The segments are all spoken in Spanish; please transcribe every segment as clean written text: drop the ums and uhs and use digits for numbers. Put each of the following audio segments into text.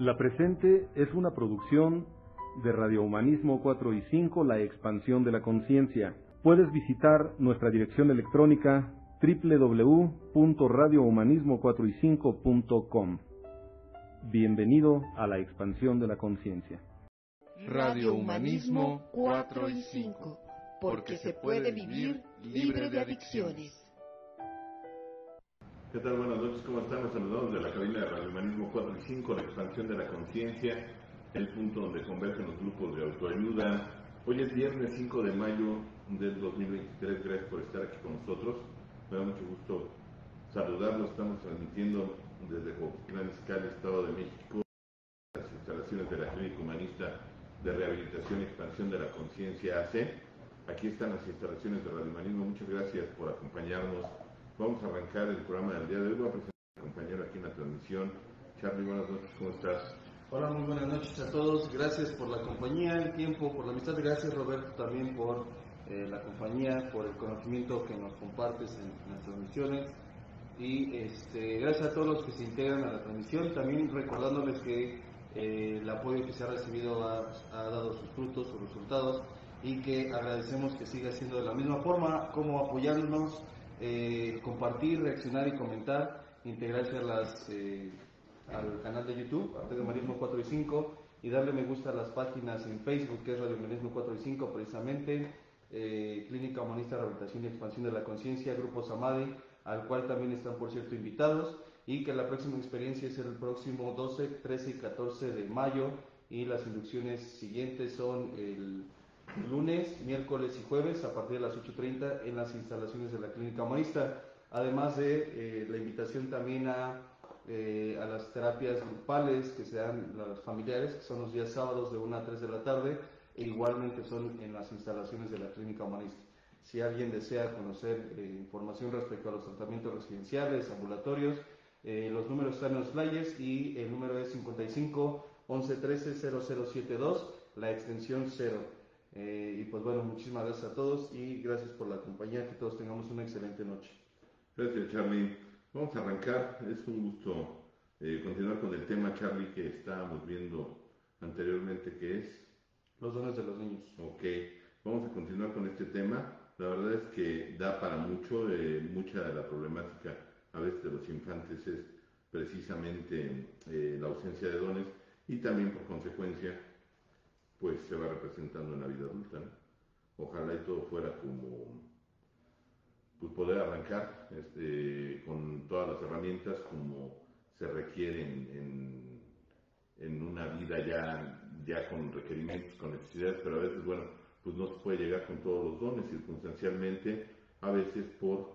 La presente es una producción de Radio Humanismo 4 y 5, la expansión de la conciencia. Puedes visitar nuestra dirección electrónica www.radiohumanismo4y5.com. Bienvenido a la expansión de la conciencia. Radio Humanismo 4 y 5, porque se puede vivir libre de adicciones. ¿Qué tal? Buenas noches, ¿cómo están? Los saludamos de la cabina de Radio Humanismo 4 y 5, la expansión de la conciencia, el punto donde convergen los grupos de autoayuda. Hoy es viernes 5 de mayo del 2023, gracias por estar aquí con nosotros. Me da mucho gusto saludarlos, estamos transmitiendo desde Coquitlán Izcalli, Estado de México, las instalaciones de la Clínica Humanista de Rehabilitación y Expansión de la Conciencia AC. Aquí están las instalaciones de Radio Humanismo, muchas gracias por acompañarnos. Vamos a arrancar el programa del día de hoy. Voy a presentar a mi compañero aquí en la transmisión. Charlie, buenas noches, ¿cómo estás? Hola, muy buenas noches a todos. Gracias por la compañía, el tiempo, por la amistad. Gracias, Roberto, también por la compañía, por el conocimiento que nos compartes en las transmisiones. Y gracias a todos los que se integran a la transmisión. También recordándoles que el apoyo que se ha recibido ha dado sus frutos, sus resultados, y que agradecemos que siga siendo de la misma forma, como apoyándonos. Compartir, reaccionar y comentar, integrarse al canal de YouTube, Radio Humanismo 4 y 5, y darle me gusta a las páginas en Facebook, que es Radio Humanismo 4 y 5 precisamente, Clínica Humanista de Rehabilitación y Expansión de la Conciencia, Grupo Samadhi, al cual también están por cierto invitados, y que la próxima experiencia es el próximo 12, 13 y 14 de mayo, y las inducciones siguientes son el lunes, miércoles y jueves a partir de las 8:30 en las instalaciones de la Clínica Humanista, además de la invitación también a las terapias grupales que se dan las familiares, que son los días sábados de 1 a 3 de la tarde, e igualmente son en las instalaciones de la Clínica Humanista. Si alguien desea conocer información respecto a los tratamientos residenciales, ambulatorios, los números están en los flyers y el número es 55 11 13 0072, la extensión 0. Y pues bueno, muchísimas gracias a todos y gracias por la compañía, que todos tengamos una excelente noche. Gracias, Charlie. Vamos a arrancar, es un gusto continuar con el tema, Charlie, que estábamos viendo anteriormente, que es los dones de los niños. Ok, vamos a continuar con este tema. La verdad es que da para mucho, mucha de la problemática a veces de los infantes es precisamente la ausencia de dones, y también por consecuencia pues se va representando en la vida adulta, ¿no? Ojalá y todo fuera como, pues poder arrancar con todas las herramientas como se requieren en una vida ya con requerimientos, con necesidades, pero a veces, bueno, pues no se puede llegar con todos los dones, circunstancialmente, a veces por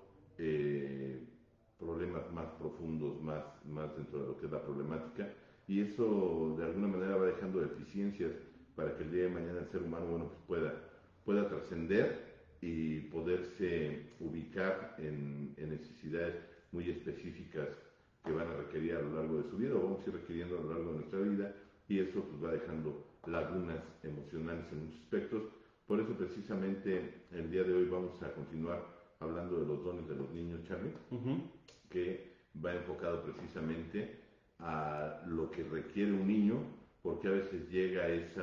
problemas más profundos, más dentro de lo que es la problemática, y eso de alguna manera va dejando deficiencias para que el día de mañana el ser humano, bueno, pues pueda trascender y poderse ubicar en necesidades muy específicas que van a requerir a lo largo de su vida, o vamos a ir requiriendo a lo largo de nuestra vida, y eso pues va dejando lagunas emocionales en muchos aspectos. Por eso precisamente el día de hoy vamos a continuar hablando de los dones de los niños, Charlie, que va enfocado precisamente a lo que requiere un niño, porque a veces llega ese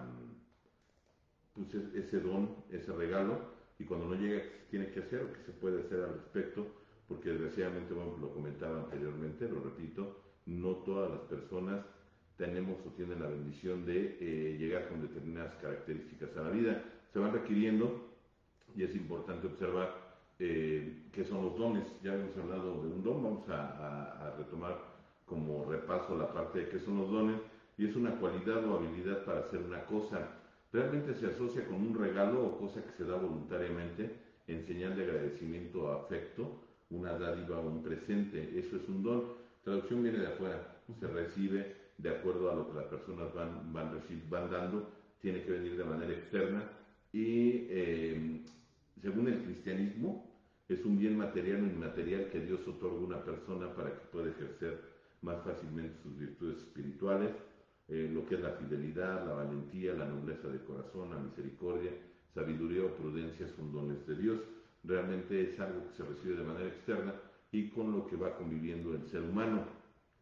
don, ese regalo, y cuando no llega, ¿qué se tiene que hacer o qué se puede hacer al respecto? Porque desgraciadamente, bueno, lo comentaba anteriormente, lo repito, no todas las personas tenemos o tienen la bendición de llegar con determinadas características a la vida. Se van requiriendo, y es importante observar qué son los dones. Ya hemos hablado de un don, vamos a retomar como repaso la parte de qué son los dones, y es una cualidad o habilidad para hacer una cosa. Realmente se asocia con un regalo o cosa que se da voluntariamente en señal de agradecimiento o afecto, una dádiva o un presente. Eso es un don. Traducción viene de afuera, se recibe de acuerdo a lo que las personas van dando, tiene que venir de manera externa, y según el cristianismo es un bien material o inmaterial que Dios otorga a una persona para que pueda ejercer más fácilmente sus virtudes espirituales, lo que es la fidelidad, la valentía, la nobleza de corazón, la misericordia, sabiduría o prudencia son dones de Dios. Realmente es algo que se recibe de manera externa y con lo que va conviviendo el ser humano.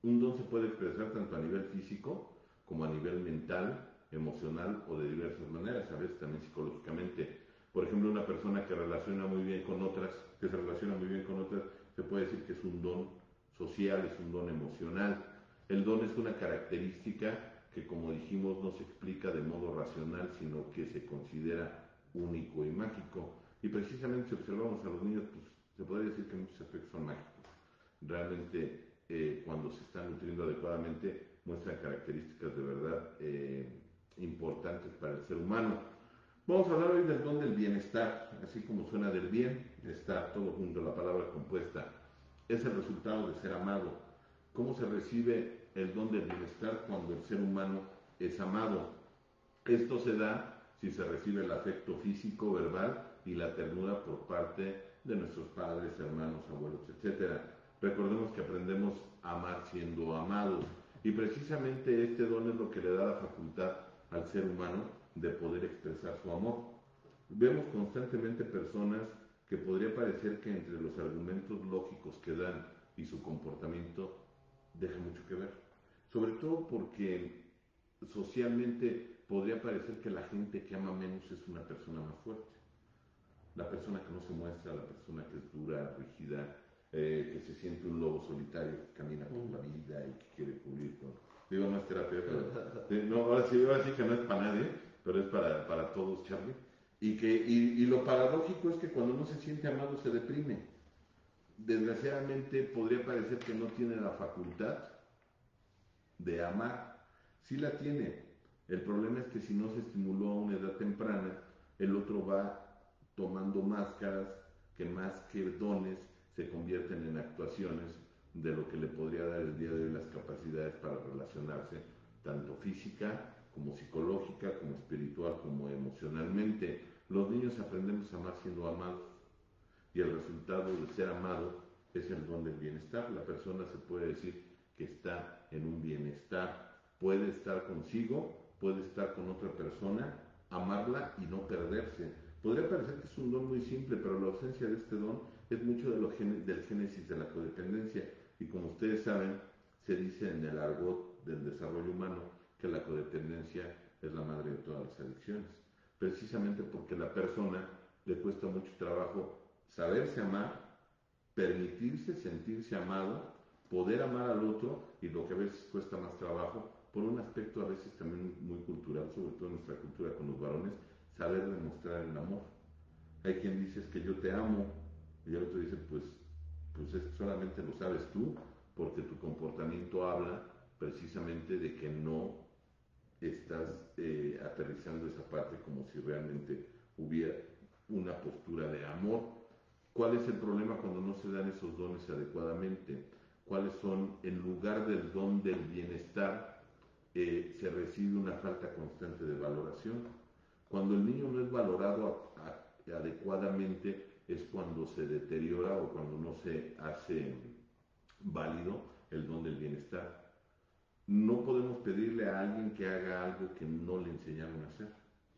Un don se puede expresar tanto a nivel físico como a nivel mental, emocional o de diversas maneras, a veces también psicológicamente. Por ejemplo, una persona que relaciona muy bien con otras, que se relaciona muy bien con otras, se puede decir que es un don social, es un don emocional. El don es una característica que, como dijimos, no se explica de modo racional, sino que se considera único y mágico. Y precisamente si observamos a los niños, pues se podría decir que muchos aspectos son mágicos. Realmente, cuando se están nutriendo adecuadamente, muestran características de verdad importantes para el ser humano. Vamos a hablar hoy del don del bienestar, así como suena del bien, está todo junto a la palabra compuesta. Es el resultado de ser amado. ¿Cómo se recibe el don del bienestar cuando el ser humano es amado? Esto se da si se recibe el afecto físico, verbal y la ternura por parte de nuestros padres, hermanos, abuelos, etc. Recordemos que aprendemos a amar siendo amados, y precisamente este don es lo que le da la facultad al ser humano de poder expresar su amor. Vemos constantemente personas que podría parecer que entre los argumentos lógicos que dan y su comportamiento deja mucho que ver, sobre todo porque socialmente podría parecer que la gente que ama menos es una persona más fuerte. La persona que no se muestra, la persona que es dura, rígida, que se siente un lobo solitario, que camina por la vida y que quiere cubrir con... Digo, no es terapia, pero... no, ahora sí que no es para nadie, pero es para todos, Charlie. Y lo paradójico es que cuando no se siente amado se deprime. Desgraciadamente podría parecer que no tiene la facultad de amar. Sí la tiene. El problema es que si no se estimuló a una edad temprana, el otro va tomando máscaras que más que dones se convierten en actuaciones de lo que le podría dar el día de hoy las capacidades para relacionarse, tanto física como psicológica, como espiritual, como emocionalmente. Los niños aprendemos a amar siendo amados, y el resultado de ser amado es el don del bienestar. La persona se puede decir que está en un bienestar, puede estar consigo, puede estar con otra persona, amarla y no perderse. Podría parecer que es un don muy simple, pero la ausencia de este don es mucho del génesis de la codependencia, y como ustedes saben, se dice en el argot del desarrollo humano que la codependencia es la madre de todas las adicciones, precisamente porque a la persona le cuesta mucho trabajo saberse amar, permitirse sentirse amado, poder amar al otro, y lo que a veces cuesta más trabajo, por un aspecto a veces también muy cultural, sobre todo en nuestra cultura con los varones, saber demostrar el amor. Hay quien dice es que yo te amo, y el otro dice pues es que solamente lo sabes tú, porque tu comportamiento habla precisamente de que no estás aterrizando esa parte como si realmente hubiera una postura de amor. ¿Cuál es el problema cuando no se dan esos dones adecuadamente? ¿Cuáles son, en lugar del don del bienestar, se recibe una falta constante de valoración? Cuando el niño no es valorado adecuadamente es cuando se deteriora o cuando no se hace válido el don del bienestar. No podemos pedirle a alguien que haga algo que no le enseñaron a hacer.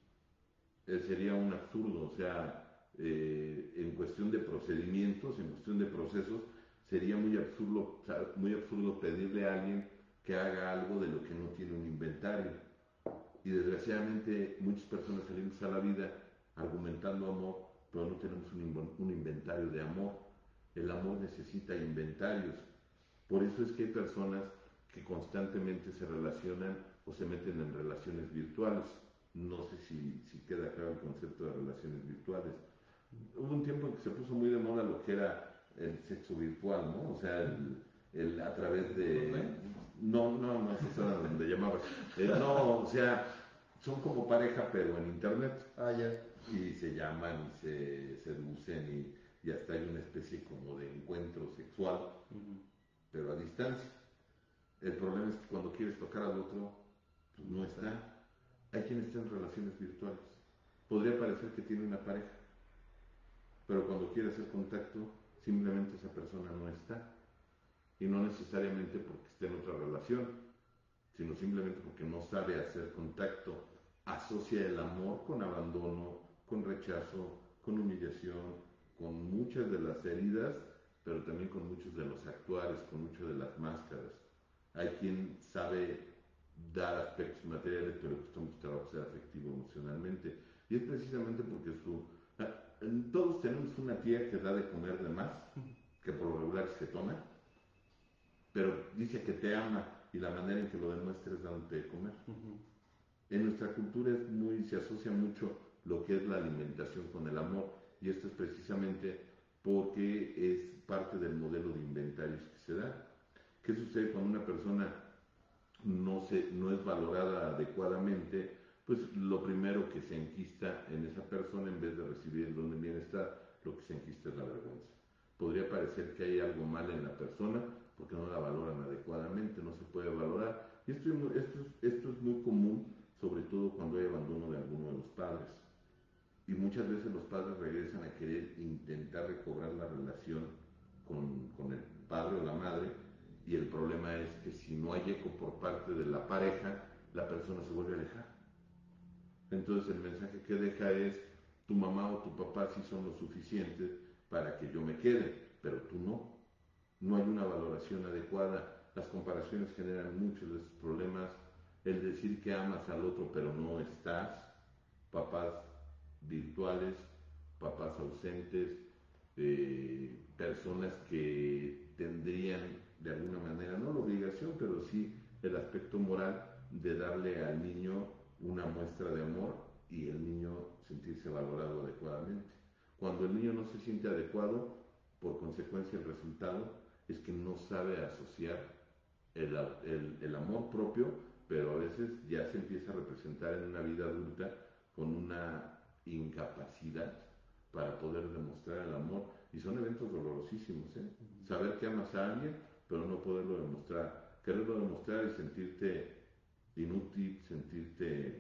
Sería un absurdo, o sea, en cuestión de procedimientos, en cuestión de procesos, sería muy absurdo pedirle a alguien que haga algo de lo que no tiene un inventario. Y desgraciadamente muchas personas salimos a la vida argumentando amor, pero no tenemos un inventario de amor. El amor necesita inventarios. Por eso es que hay personas que constantemente se relacionan o se meten en relaciones virtuales. No sé si queda claro el concepto de relaciones virtuales. Hubo un tiempo en que se puso muy de moda lo que era el sexo virtual, ¿no? O sea, el a través de... No, eso era donde llamabas. No, o sea, son como pareja, pero en internet. Ah, ya. Y se llaman y se seducen y hasta hay una especie como de encuentro sexual, pero a distancia. El problema es que cuando quieres tocar al otro, pues no está. Hay quien está en relaciones virtuales. Podría parecer que tiene una pareja, pero cuando quiere hacer contacto, simplemente esa persona no está. Y no necesariamente porque esté en otra relación, sino simplemente porque no sabe hacer contacto. Asocia el amor con abandono, con rechazo, con humillación, con muchas de las heridas, pero también con muchos de los actuares, con muchas de las máscaras. hay quien sabe dar aspectos materiales, pero que estamos trabajo ser afectivo emocionalmente. Y es precisamente porque todos tenemos una tía que da de comer de más, que por lo regular es jetona, pero dice que te ama y la manera en que lo demuestra es dándote de comer. En nuestra cultura se asocia mucho lo que es la alimentación con el amor, y esto es precisamente porque es parte del modelo de inventarios que se da. ¿Qué sucede cuando una persona no es valorada adecuadamente? Pues lo primero que se enquista en esa persona, en vez de recibir el don del bienestar, lo que se enquista es la vergüenza. Podría parecer que hay algo mal en la persona porque no la valoran adecuadamente, no se puede valorar. Y esto es muy común, sobre todo cuando hay abandono de alguno de los padres. Y muchas veces los padres regresan a querer intentar recobrar la relación con el padre o la madre, y el problema es que si no hay eco por parte de la pareja, la persona se vuelve a alejar. Entonces el mensaje que deja es: tu mamá o tu papá sí son lo suficientes para que yo me quede, pero tú no. No hay una valoración adecuada. Las comparaciones generan muchos de estos problemas. El decir que amas al otro pero no estás, papás virtuales, papás ausentes, personas que tendrían de alguna manera, no la obligación, pero sí el aspecto moral de darle al niño una muestra de amor y el niño sentirse valorado adecuadamente. Cuando el niño no se siente adecuado, por consecuencia el resultado es que no sabe asociar el amor propio, pero a veces ya se empieza a representar en una vida adulta con una incapacidad para poder demostrar el amor, y son eventos dolorosísimos, ¿eh? Saber que amas a alguien pero no poderlo demostrar, quererlo demostrar y sentirte inútil, sentirte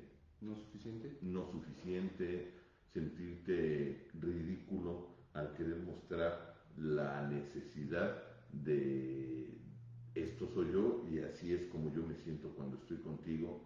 no suficiente, sentirte ridículo al querer mostrar la necesidad de esto soy yo y así es como yo me siento cuando estoy contigo,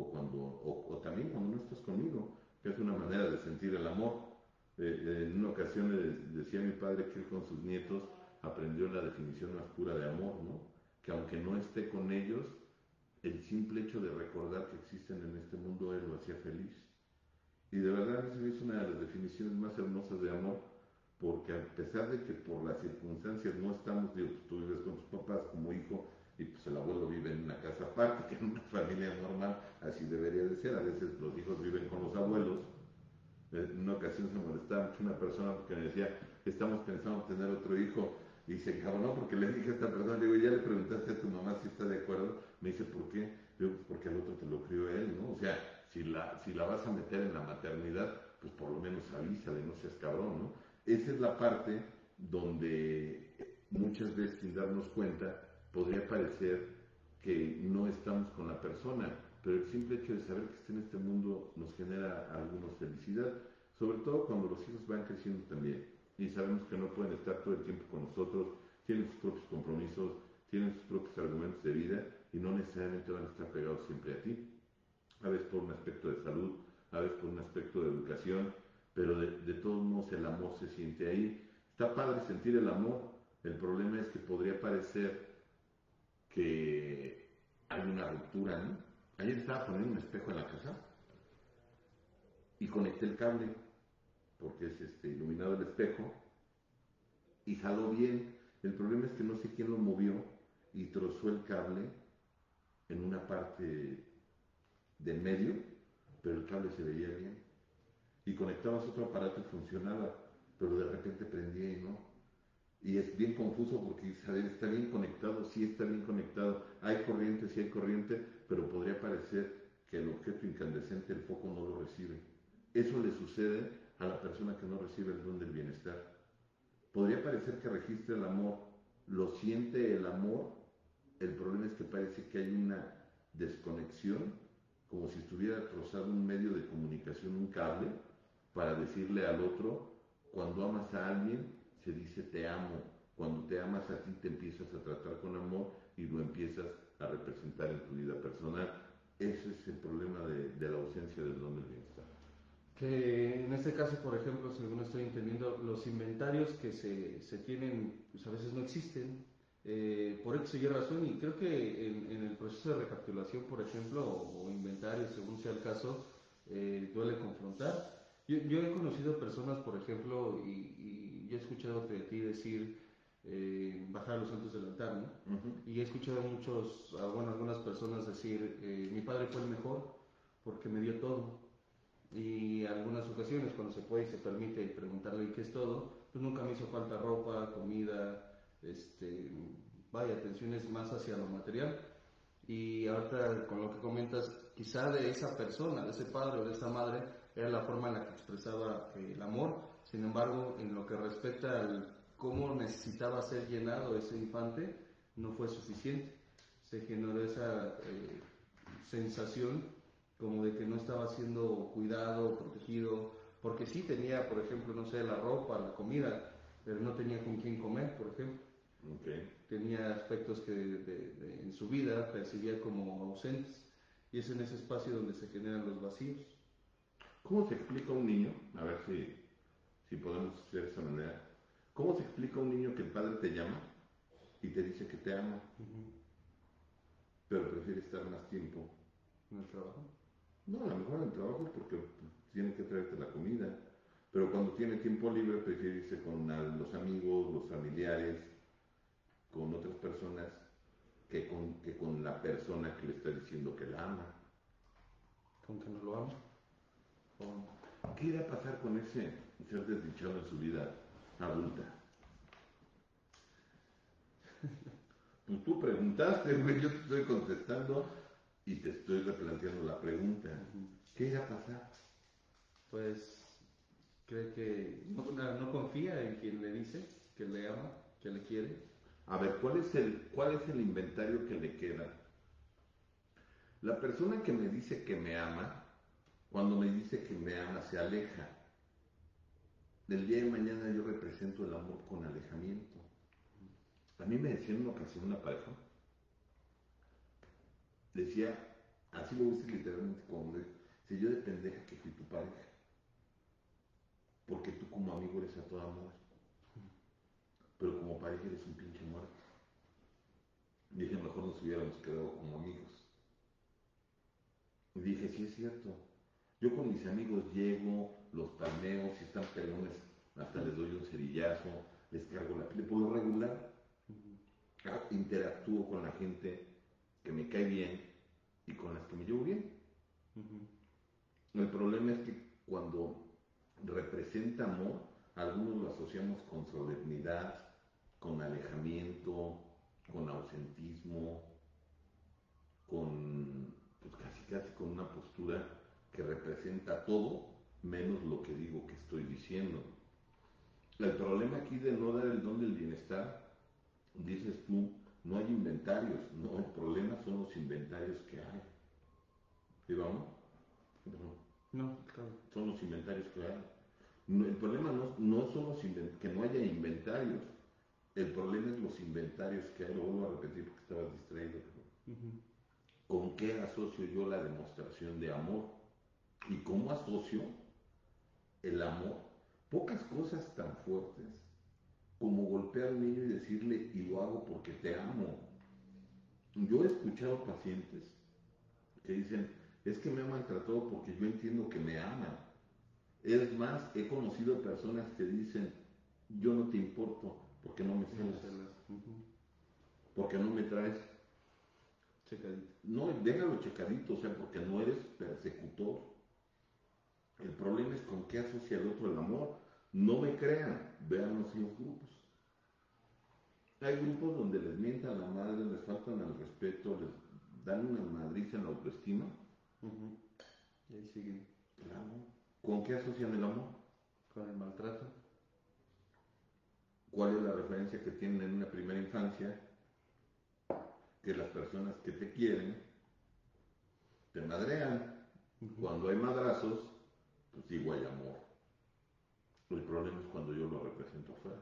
o también cuando no estás conmigo, que es una manera de sentir el amor. En una ocasión decía mi padre que él con sus nietos aprendió la definición más pura de amor, ¿no? Que aunque no esté con ellos, el simple hecho de recordar que existen en este mundo, él lo hacía feliz. Y de verdad esa es una de las definiciones más hermosas de amor, porque a pesar de que por las circunstancias no estamos, digo, pues tú vives con tus papás como hijo, y pues el abuelo vive en una casa aparte, que en una familia normal así debería de ser. A veces los hijos viven con los abuelos. En una ocasión se molestaba mucho una persona porque me decía: estamos pensando en tener otro hijo, y se encabronó porque le dije a esta persona, le digo: ¿ya le preguntaste a tu mamá si está de acuerdo? Me dice: ¿por qué? Le digo: pues porque al otro te lo crió él, ¿no? O sea, si la vas a meter en la maternidad, pues por lo menos avísale, no seas cabrón, ¿no? Esa es la parte donde muchas veces, sin darnos cuenta, podría parecer que no estamos con la persona, pero el simple hecho de saber que está en este mundo nos genera algunos felicidad, sobre todo cuando los hijos van creciendo también y sabemos que no pueden estar todo el tiempo con nosotros, tienen sus propios compromisos, tienen sus propios argumentos de vida y no necesariamente van a estar pegados siempre a ti, a veces por un aspecto de salud, a veces por un aspecto de educación, pero de todos modos el amor se siente ahí. Está padre sentir el amor, el problema es que podría parecer que hay una ruptura, ¿no? Ayer estaba poniendo un espejo en la casa y conecté el cable, porque es iluminado el espejo, y jaló bien. El problema es que no sé quién lo movió y trozó el cable en una parte del medio, pero el cable se veía bien. Y conectabas otro aparato y funcionaba, pero de repente prendía y no. Y es bien confuso porque está bien conectado, sí está bien conectado, hay corriente, sí hay corriente, pero podría parecer que el objeto incandescente, el foco, no lo recibe. Eso le sucede a la persona que no recibe el don del bienestar. Podría parecer que registra el amor, lo siente el amor, el problema es que parece que hay una desconexión, como si estuviera trozado un medio de comunicación, un cable, para decirle al otro: cuando amas a alguien, se dice te amo. Cuando te amas a ti, te empiezas a tratar con amor y lo empiezas a representar en tu vida personal. Ese es el problema de la ausencia del don del bienestar. Que en este caso, por ejemplo, según estoy entendiendo, los inventarios que se tienen, pues a veces no existen. por X o Y razón, y creo que en el proceso de recapitulación, por ejemplo, o inventario, según sea el caso, duele confrontar. Yo he conocido personas, por ejemplo, y yo he escuchado de ti decir bajar a los santos del altar, ¿no? Y he escuchado algunas personas decir, mi padre fue el mejor porque me dio todo. Y algunas ocasiones, cuando se puede y se permite preguntarle qué es todo, pues nunca me hizo falta ropa, comida, atenciones más hacia lo material. Y ahorita con lo que comentas, quizá de esa persona, de ese padre o de esa madre, era la forma en la que expresaba el amor. Sin embargo, en lo que respecta al cómo necesitaba ser llenado ese infante, no fue suficiente. Se generó esa sensación como de que no estaba siendo cuidado, protegido, porque sí tenía, por ejemplo, no sé, la ropa, la comida, pero no tenía con quién comer, por ejemplo. Okay. Tenía aspectos que en su vida percibía como ausentes, y es en ese espacio donde se generan los vacíos. ¿Cómo se explica a un niño? A ver si podemos hacer de esa manera. ¿Cómo se explica a un niño que el padre te llama y te dice que te ama, pero prefiere estar más tiempo ¿En el trabajo? No, a lo mejor en el trabajo porque tiene que traerte la comida, pero cuando tiene tiempo libre prefiere irse con los amigos, los familiares, con otras personas que con la persona que le está diciendo que la ama. ¿Con que no lo ama? ¿Qué irá a pasar con ese ser desdichado en su vida adulta? Pues tú preguntaste, güey, yo te estoy contestando y te estoy replanteando la pregunta. ¿Qué irá a pasar? Pues cree que no confía en quien le dice que le ama, que le quiere. A ver, ¿cuál es el inventario que le queda? La persona que me dice que me ama, cuando me dice que me ama, se aleja. Del día de mañana yo represento el amor con alejamiento. A mí me decía en una ocasión una pareja, decía, así lo dice literalmente como si yo de pendeja que fui tu pareja, porque tú como amigo eres a toda madre, pero como pareja eres un pinche muerto. Dije, mejor nos hubiéramos quedado como amigos. Y dije, sí es cierto. Yo con mis amigos llego, los palmeo, si están pelones, hasta les doy un cerillazo, les cargo la piel. Por lo regular, interactúo con la gente que me cae bien y con las que me llevo bien. El problema es que cuando representa amor, algunos lo asociamos con solemnidad, con alejamiento, con ausentismo, con casi con una postura que representa todo menos lo que digo que estoy diciendo. El problema aquí de no dar el don del bienestar, dices tú, no hay inventarios. No, el problema son los inventarios que hay. ¿Sí vamos? No, claro. Son los inventarios que hay. No, el problema no son que no haya inventarios. El problema es los inventarios que hay. Lo vuelvo a repetir porque estabas distraído. ¿Con qué asocio yo la demostración de amor? ¿Y cómo asocio el amor? Pocas cosas tan fuertes como golpear al niño y decirle, y lo hago porque te amo. Yo he escuchado pacientes que dicen, es que me ha maltratado porque yo entiendo que me ama. Es más, he conocido personas que dicen, yo no te importo porque no me celas, porque no me traes checadito. No, déjalo checadito, o sea, porque no eres persecutor. El problema es con qué asocia el otro el amor. No me crean, vean los grupos. Hay grupos donde les mientan la madre, les faltan al respeto, les dan una madriza en la autoestima. Y ahí siguen. Claro. ¿Con qué asocian el amor? Con el maltrato. ¿Cuál es la referencia que tienen en una primera infancia? Que las personas que te quieren te madrean. Cuando hay madrazos, pues digo hay amor. El problema es cuando yo lo represento afuera.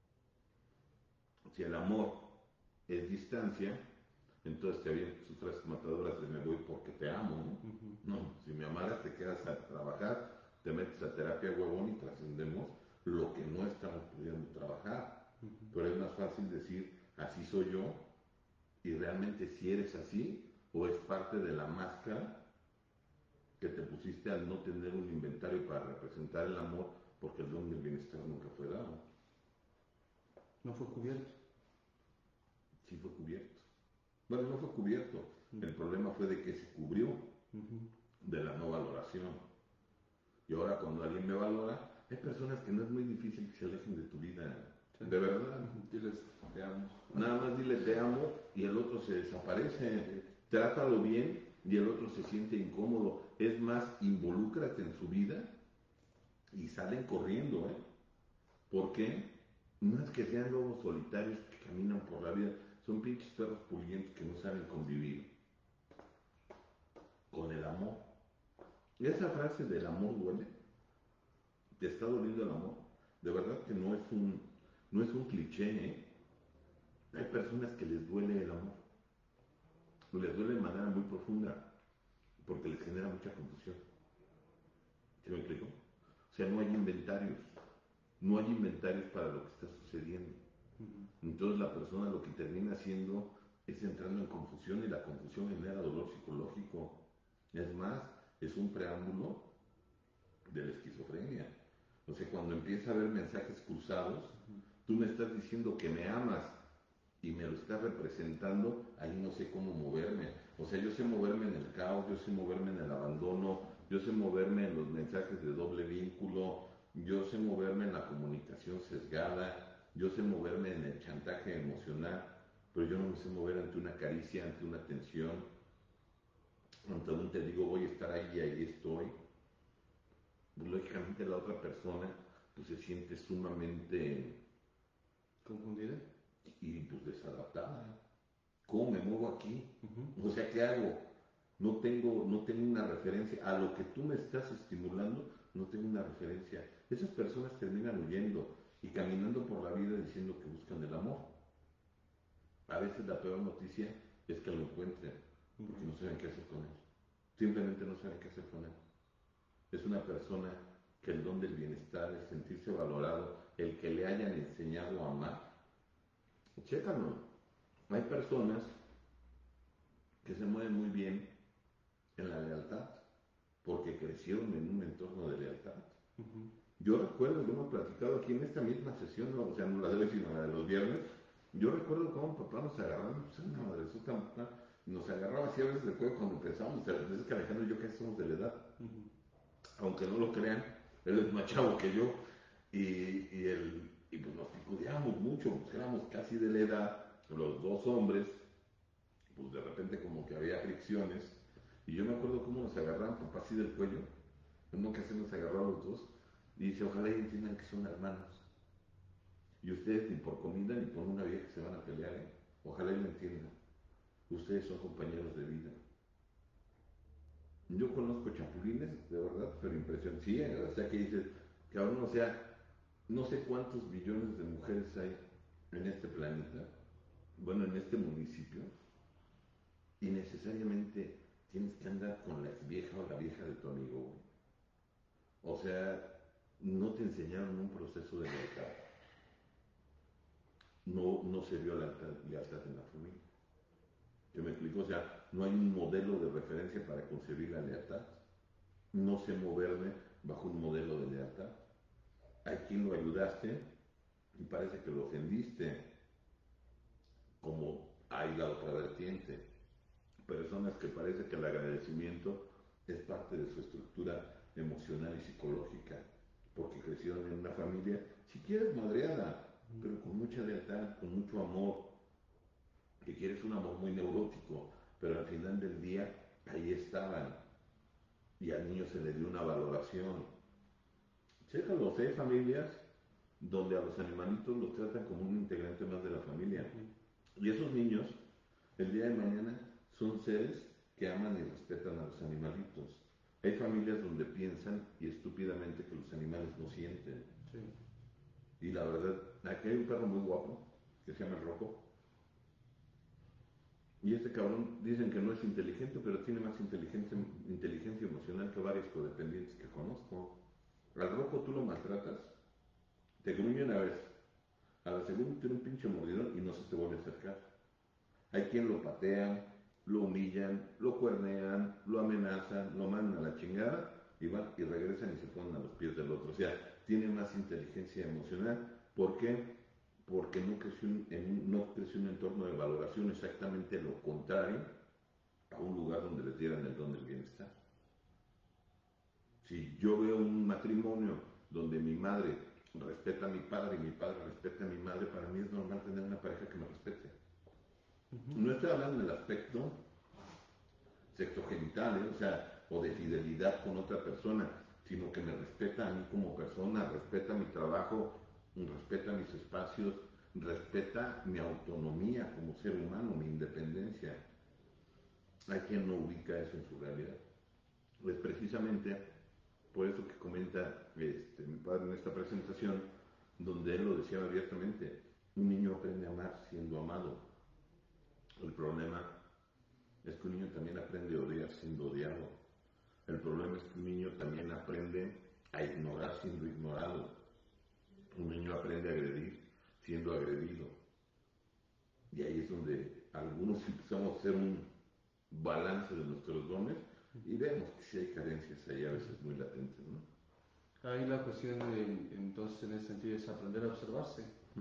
Si el amor es distancia, entonces te avientas sus frases matadoras de me voy porque te amo, ¿no? No, si me amaras te quedas a trabajar, te metes a terapia huevón y trascendemos lo que no estamos pudiendo trabajar. Pero es más fácil decir, así soy yo, y realmente si eres así, o es parte de la máscara que te pusiste al no tener un inventario para representar el amor, porque el don del bienestar nunca fue dado. No fue cubierto. Sí fue cubierto. Bueno, no fue cubierto. El problema fue de que se cubrió de la no valoración. Y ahora cuando alguien me valora, hay personas que no es muy difícil que se alejen de tu vida. Sí. De verdad. Diles, te amo. Nada más dile te amo y el otro se desaparece. Trátalo bien y el otro se siente incómodo. Es más, involúcrate en su vida y salen corriendo, ¿eh? ¿Por qué? No es que sean lobos solitarios que caminan por la vida, son pinches perros pulientes que no saben convivir con el amor. Y esa frase del amor duele, te está doliendo el amor, de verdad que no es un cliché, ¿eh? Hay personas que les duele el amor, les duele de manera muy profunda, porque les genera mucha confusión. ¿Sí me explico? O sea, no hay inventarios para lo que está sucediendo. Entonces la persona lo que termina haciendo es entrando en confusión y la confusión genera dolor psicológico. Es más, es un preámbulo de la esquizofrenia. O sea, cuando empieza a haber mensajes cruzados, tú me estás diciendo que me amas y me lo estás representando, ahí no sé cómo moverme. O sea, yo sé moverme en el caos, yo sé moverme en el abandono, yo sé moverme en los mensajes de doble vínculo, yo sé moverme en la comunicación sesgada, yo sé moverme en el chantaje emocional, pero yo no me sé mover ante una caricia, ante una tensión, ante un te digo voy a estar ahí y ahí estoy. Pues, lógicamente la otra persona pues, se siente sumamente confundida y pues desadaptada. ¿Cómo me muevo aquí? O sea, ¿qué hago? No tengo una referencia. A lo que tú me estás estimulando, no tengo una referencia. Esas personas terminan huyendo y caminando por la vida diciendo que buscan el amor. A veces la peor noticia es que lo encuentren, porque no saben qué hacer con él. Simplemente no saben qué hacer con él. Es una persona que el don del bienestar, el sentirse valorado, el que le hayan enseñado a amar. Chécalo. Hay personas que se mueven muy bien en la lealtad, porque crecieron en un entorno de lealtad. Yo recuerdo, lo hemos platicado aquí en esta misma sesión, ¿no? O sea, no la de hoy, sino la de los viernes. Yo recuerdo cómo papá nos agarraba, pues una madresota, nos agarraba así a veces del cuello cuando pensábamos, es que Alejandro y yo casi somos de la edad. Aunque no lo crean, él es más chavo que yo, y pues nos picudeábamos mucho, pues éramos casi de la edad, los dos hombres, pues de repente como que había fricciones, y yo me acuerdo cómo nos agarraban papá así del cuello, en una ocasión nos agarró a los dos, y dice, ojalá y entiendan que son hermanos, y ustedes ni por comida ni por una vieja se van a pelear, ¿eh? Ojalá y lo entiendan, ustedes son compañeros de vida. Yo conozco chapulines, de verdad, pero impresionante. Sí, o sea que dices, cabrón, o sea, no sé cuántos billones de mujeres hay en este planeta, bueno, en este municipio, y necesariamente tienes que andar con la ex vieja o la vieja de tu amigo, güey. O sea, no te enseñaron un proceso de lealtad. No se vio lealtad en la familia. Yo me explico, o sea, no hay un modelo de referencia para concebir la lealtad. No sé moverme bajo un modelo de lealtad. Hay quien lo ayudaste y parece que lo ofendiste, como hay la otra vertiente. Personas que parece que el agradecimiento es parte de su estructura emocional y psicológica, porque crecieron en una familia, si quieres madreada, pero con mucha lealtad, con mucho amor, que quieres un amor muy neurótico, pero al final del día ahí estaban y al niño se le dio una valoración. Chécalo, hay familias donde a los animalitos los tratan como un integrante más de la familia. Y esos niños, el día de mañana, son seres que aman y respetan a los animalitos. Hay familias donde piensan y estúpidamente que los animales no sienten. Sí. Y la verdad, aquí hay un perro muy guapo que se llama el Rocco. Y este cabrón dicen que no es inteligente, pero tiene más inteligencia emocional que varios codependientes que conozco. Al Rocco tú lo maltratas, te gruñe una vez, a la segunda tiene un pinche mordidón y no se te vuelve a acercar. Hay quien lo patean, lo humillan, lo cuernean, lo amenazan, lo mandan a la chingada y van y regresan y se ponen a los pies del otro. O sea, tiene más inteligencia emocional. ¿Por qué? Porque no creció un entorno de valoración, exactamente lo contrario a un lugar donde les dieran el don del bienestar. Si yo veo un matrimonio donde mi madre respeta a mi padre y mi padre respeta a mi madre, para mí es normal tener una pareja que me respete. No estoy hablando del aspecto sexogenital, o sea, o de fidelidad con otra persona, sino que me respeta a mí como persona, respeta mi trabajo, respeta mis espacios, respeta mi autonomía como ser humano, mi independencia. Hay quien no ubica eso en su realidad. Pues precisamente por eso que comenta mi padre en esta presentación, donde él lo decía abiertamente, un niño aprende a amar siendo amado. El problema es que un niño también aprende a odiar siendo odiado. El problema es que un niño también aprende a ignorar siendo ignorado. Un niño aprende a agredir siendo agredido. Y ahí es donde algunos empezamos a hacer un balance de nuestros dones y vemos que sí hay carencias ahí a veces muy latentes, ¿no? Ahí la cuestión entonces en ese sentido es aprender a observarse.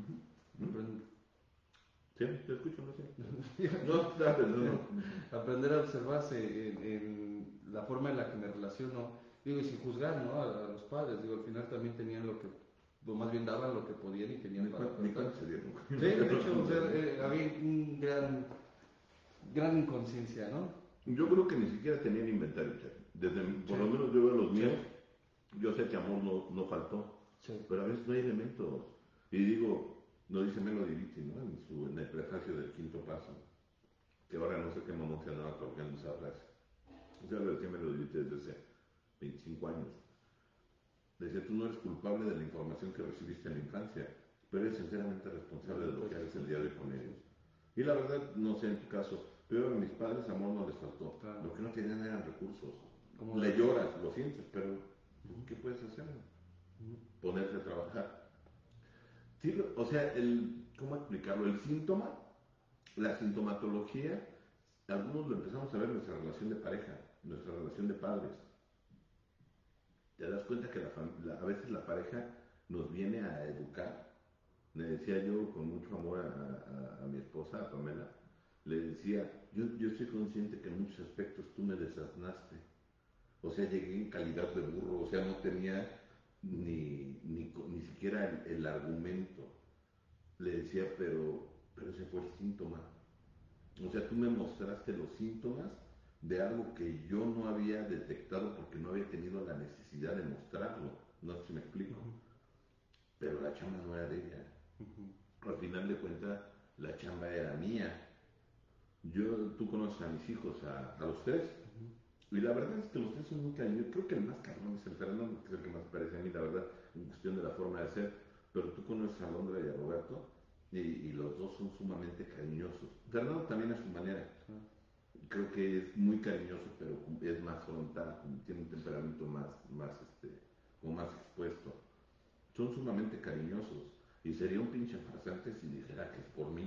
Sí, te escucho, no sé. No, sabes, no. Aprender a observarse en la forma en la que me relaciono, digo, y sin juzgar, ¿no? A los padres, digo, al final también tenían o más bien daban lo que podían y tenían para Ni cuánto se dieron. Sí, de hecho, o sea, había un gran inconsciencia, ¿no? Yo creo que ni siquiera tenían inventario, por lo menos yo veo los míos, yo sé que amor no faltó, pero a veces no hay elementos. Y digo, no dice Melody Beatty, ¿no? En el prefacio del Quinto Paso, que ahora no sé qué mamón se andaba colgando esa frase. O sea, lo decía Melody Beatty desde hace 25 años. Decía, tú no eres culpable de la información que recibiste en la infancia, pero eres enteramente responsable de lo que haces el día de hoy con ellos. Y la verdad, no sé en tu caso, pero a mis padres amor no les faltó. Claro. Lo que no tenían eran recursos. Le lloras, lo sientes, pero ¿qué puedes hacer? Ponerte a trabajar. Sí, o sea, ¿cómo explicarlo? El síntoma, la sintomatología, algunos lo empezamos a ver en nuestra relación de pareja, en nuestra relación de padres. Te das cuenta que a veces la pareja nos viene a educar. Le decía yo con mucho amor a mi esposa, a Pamela, le decía, yo estoy consciente que en muchos aspectos tú me desasnaste. O sea, llegué en calidad de burro, o sea, no tenía ni siquiera el argumento. Le decía, pero ese fue el síntoma. O sea, tú me mostraste los síntomas de algo que yo no había detectado porque no había tenido la necesidad de mostrarlo. No sé si me explico. Pero la chamba no era de ella. Al final de cuentas, la chamba era mía. Tú conoces a mis hijos, a los tres, y la verdad es que los tres son muy cariñosos. Creo que el más cabrón es el Fernando, que es el que más parece a mí, la verdad, en cuestión de la forma de ser. Pero tú conoces a Londra y a Roberto, y los dos son sumamente cariñosos. Fernando también a su manera. Creo que es muy cariñoso, pero es más frontal, tiene un temperamento como más expuesto. Son sumamente cariñosos. Y sería un pinche farsante si dijera que es por mí.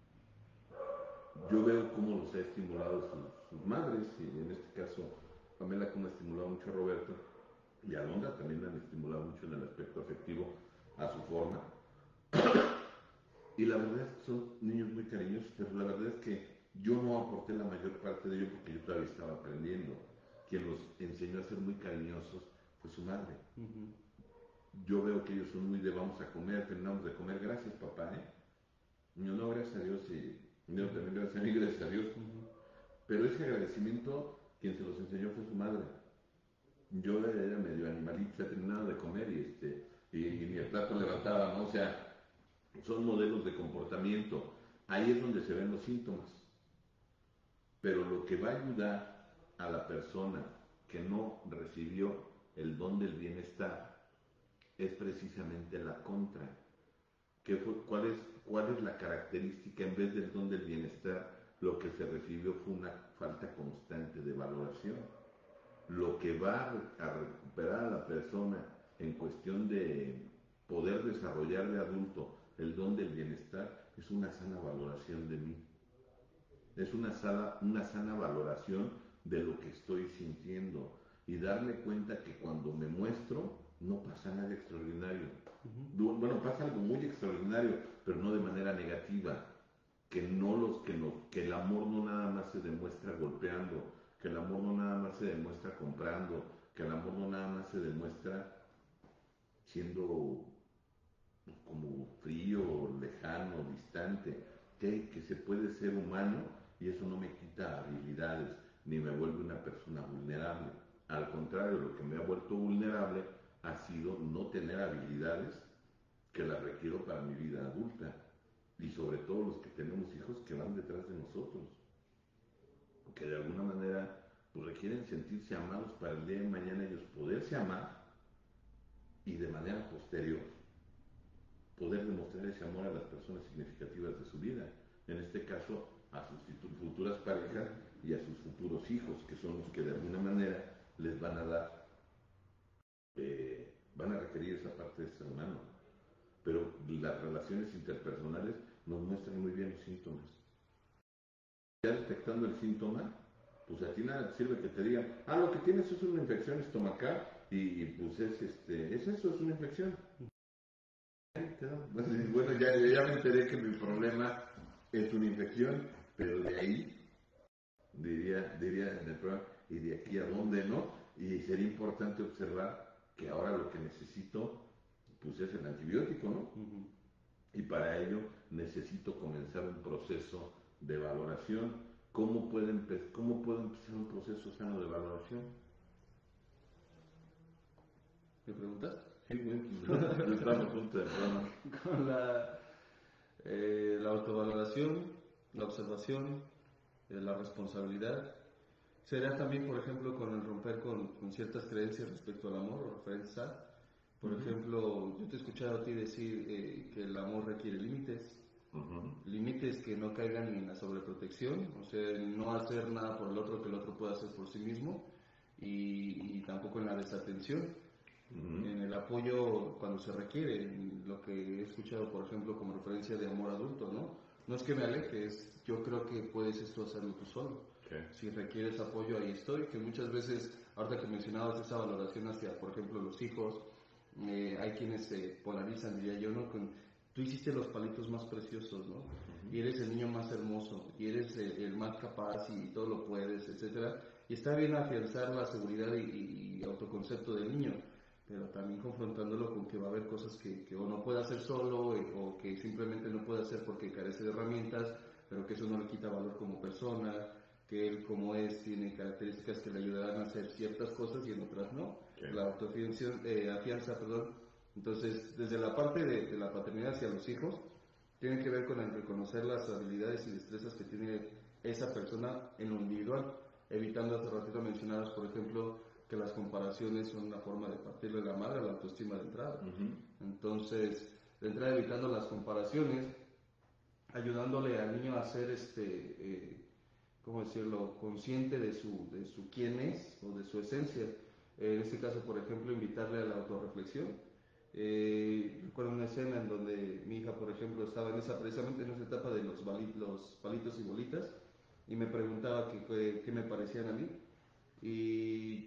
Yo veo cómo los ha estimulado sus madres, y en este caso Pamela como ha estimulado mucho a Roberto, y a Londra también la han estimulado mucho en el aspecto afectivo a su forma. Y la verdad es que son niños muy cariñosos, pero la verdad es que yo no aporté la mayor parte de ello porque yo todavía estaba aprendiendo. Quien los enseñó a ser muy cariñosos fue su madre. Yo veo que ellos son muy de vamos a comer, terminamos de comer, gracias papá, Yo no, gracias a Dios, y yo también gracias a mí, gracias a Dios. Pero ese agradecimiento, quien se los enseñó fue su madre. Yo era medio animalito, se ha terminado de comer y ni el plato levantaba, ¿no? O sea, son modelos de comportamiento. Ahí es donde se ven los síntomas. Pero lo que va a ayudar a la persona que no recibió el don del bienestar es precisamente la contra. ¿Cuál es la característica? En vez del don del bienestar, lo que se recibió fue una falta constante de valoración. Lo que va a recuperar a la persona en cuestión de poder desarrollar de adulto el don del bienestar es una sana valoración de mí. Es una sana valoración de lo que estoy sintiendo y darme cuenta que cuando me muestro no pasa nada extraordinario. Bueno, pasa algo muy extraordinario, pero no de manera negativa. Que el amor no nada más se demuestra golpeando, que el amor no nada más se demuestra comprando, que el amor no nada más se demuestra siendo como frío, lejano, distante, que se puede ser humano y eso no me quita habilidades ni me vuelve una persona vulnerable. Al contrario, lo que me ha vuelto vulnerable ha sido no tener habilidades que las requiero para mi vida adulta y sobre todo los que tenemos hijos que van detrás de nosotros, que de alguna manera pues, requieren sentirse amados para el día de mañana ellos poderse amar y de manera posterior poder demostrar ese amor a las personas significativas de su vida, en este caso a sus futuras parejas y a sus futuros hijos, que son los que de alguna manera les van a dar, van a requerir esa parte de ser humano. Pero las relaciones interpersonales nos muestran muy bien los síntomas. Ya detectando el síntoma, pues a ti nada te sirve que te digan, lo que tienes es una infección estomacal y pues es eso, es una infección. Bueno, ya me enteré que mi problema es una infección, pero de ahí, diría en el programa, y de aquí a dónde, ¿no? Y sería importante observar que ahora lo que necesito, pues es el antibiótico, ¿no? Y para ello necesito comenzar un proceso de valoración. ¿Cómo puedo empezar un proceso sano de valoración? ¿Me preguntas? Sí, bueno, yo estaba a punto de broma. Con la autovaloración, la observación, la responsabilidad. Será también, por ejemplo, con el romper con ciertas creencias respecto al amor o referentes a. Por ejemplo, yo te he escuchado a ti decir que el amor requiere límites. Límites que no caigan en la sobreprotección, o sea, no hacer nada por el otro que el otro pueda hacer por sí mismo y tampoco en la desatención. En el apoyo cuando se requiere, lo que he escuchado, por ejemplo, como referencia de amor adulto, ¿no? No es que me aleje, yo creo que puedes esto hacerlo tú solo. Okay. Si requieres apoyo, ahí estoy, que muchas veces, ahorita que mencionabas esa valoración hacia, por ejemplo, los hijos, hay quienes se polarizan, diría yo, ¿no? Tú hiciste los palitos más preciosos, ¿no? Y eres el niño más hermoso, y eres el más capaz, y todo lo puedes, etcétera. Y está bien afianzar la seguridad y autoconcepto del niño, pero también confrontándolo con que va a haber cosas que o no puede hacer solo o que simplemente no puede hacer porque carece de herramientas, pero que eso no le quita valor como persona, que él como es tiene características que le ayudarán a hacer ciertas cosas y en otras no. Okay. La autoafianza, Entonces, desde la parte de la paternidad hacia los hijos, tiene que ver con el reconocer las habilidades y destrezas que tiene esa persona en lo individual, evitando, hace ratito mencionabas, por ejemplo, que las comparaciones son una forma de partirle la madre a la autoestima de entrada. Entonces, de entrada evitando las comparaciones, ayudándole al niño a ser, ¿cómo decirlo?, consciente de su quién es o de su esencia. En este caso, por ejemplo, invitarle a la autorreflexión. Recuerdo una escena en donde mi hija, por ejemplo, estaba precisamente en esa etapa de los palitos y bolitas y me preguntaba qué me parecían a mí. Y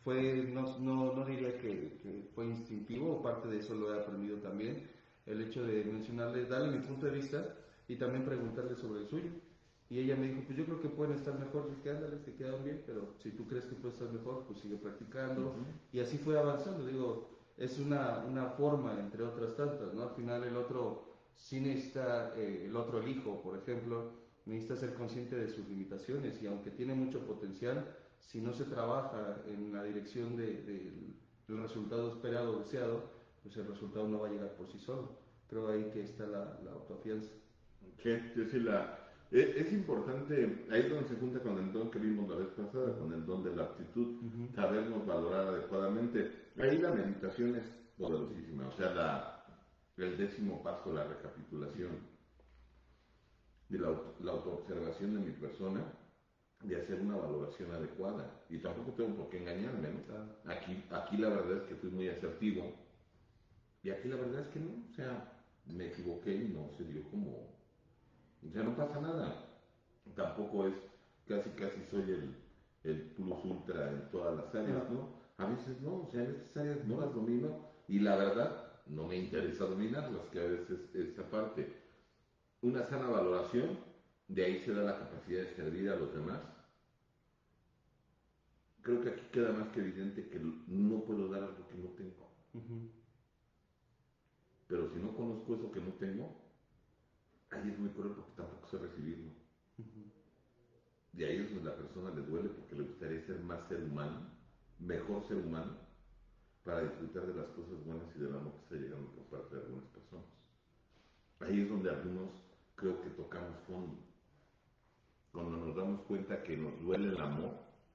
no diría que fue instintivo, o parte de eso lo he aprendido también, el hecho de mencionarle, darle mi punto de vista y también preguntarle sobre el suyo. Y ella me dijo, pues yo creo que pueden estar mejor, que ándale, te quedaron bien, pero si tú crees que puede estar mejor, pues sigue practicando. Y así fue avanzando, digo, es una forma entre otras tantas, ¿no? Al final el otro sí necesita, el hijo, por ejemplo, necesita ser consciente de sus limitaciones y aunque tiene mucho potencial, si no se trabaja en la dirección del resultado esperado o deseado, pues el resultado no va a llegar por sí solo. Creo ahí que está la autoafianza. Sí, es importante, ahí es donde se junta con el don que vimos la vez pasada, con el don de la aptitud, sabernos valorar adecuadamente. Ahí la meditación es poderosísima, o sea, el 10º paso, la recapitulación, de la autoobservación de mi persona, de hacer una valoración adecuada. Y tampoco tengo por qué engañarme, ¿no? Claro. Aquí la verdad es que fui muy asertivo, y aquí la verdad es que no, o sea, me equivoqué y no se dio como... O sea, no pasa nada. tampoco es casi soy el plus ultra en todas las áreas, ¿no? A veces no, o sea, en estas áreas no las domino y la verdad no me interesa dominarlas, que a veces esa parte. Una sana valoración, de ahí se da la capacidad de servir a los demás. Creo que aquí queda más que evidente que no puedo dar algo que no tengo. Pero si no conozco eso que no tengo, ahí es muy cruel porque tampoco sé recibirlo. Y ahí es donde a la persona le duele porque le gustaría ser más ser humano, mejor ser humano, para disfrutar de las cosas buenas y del amor que está llegando por parte de algunas personas. Ahí es donde algunos creo que tocamos fondo. Cuando nos damos cuenta que nos duele el amor.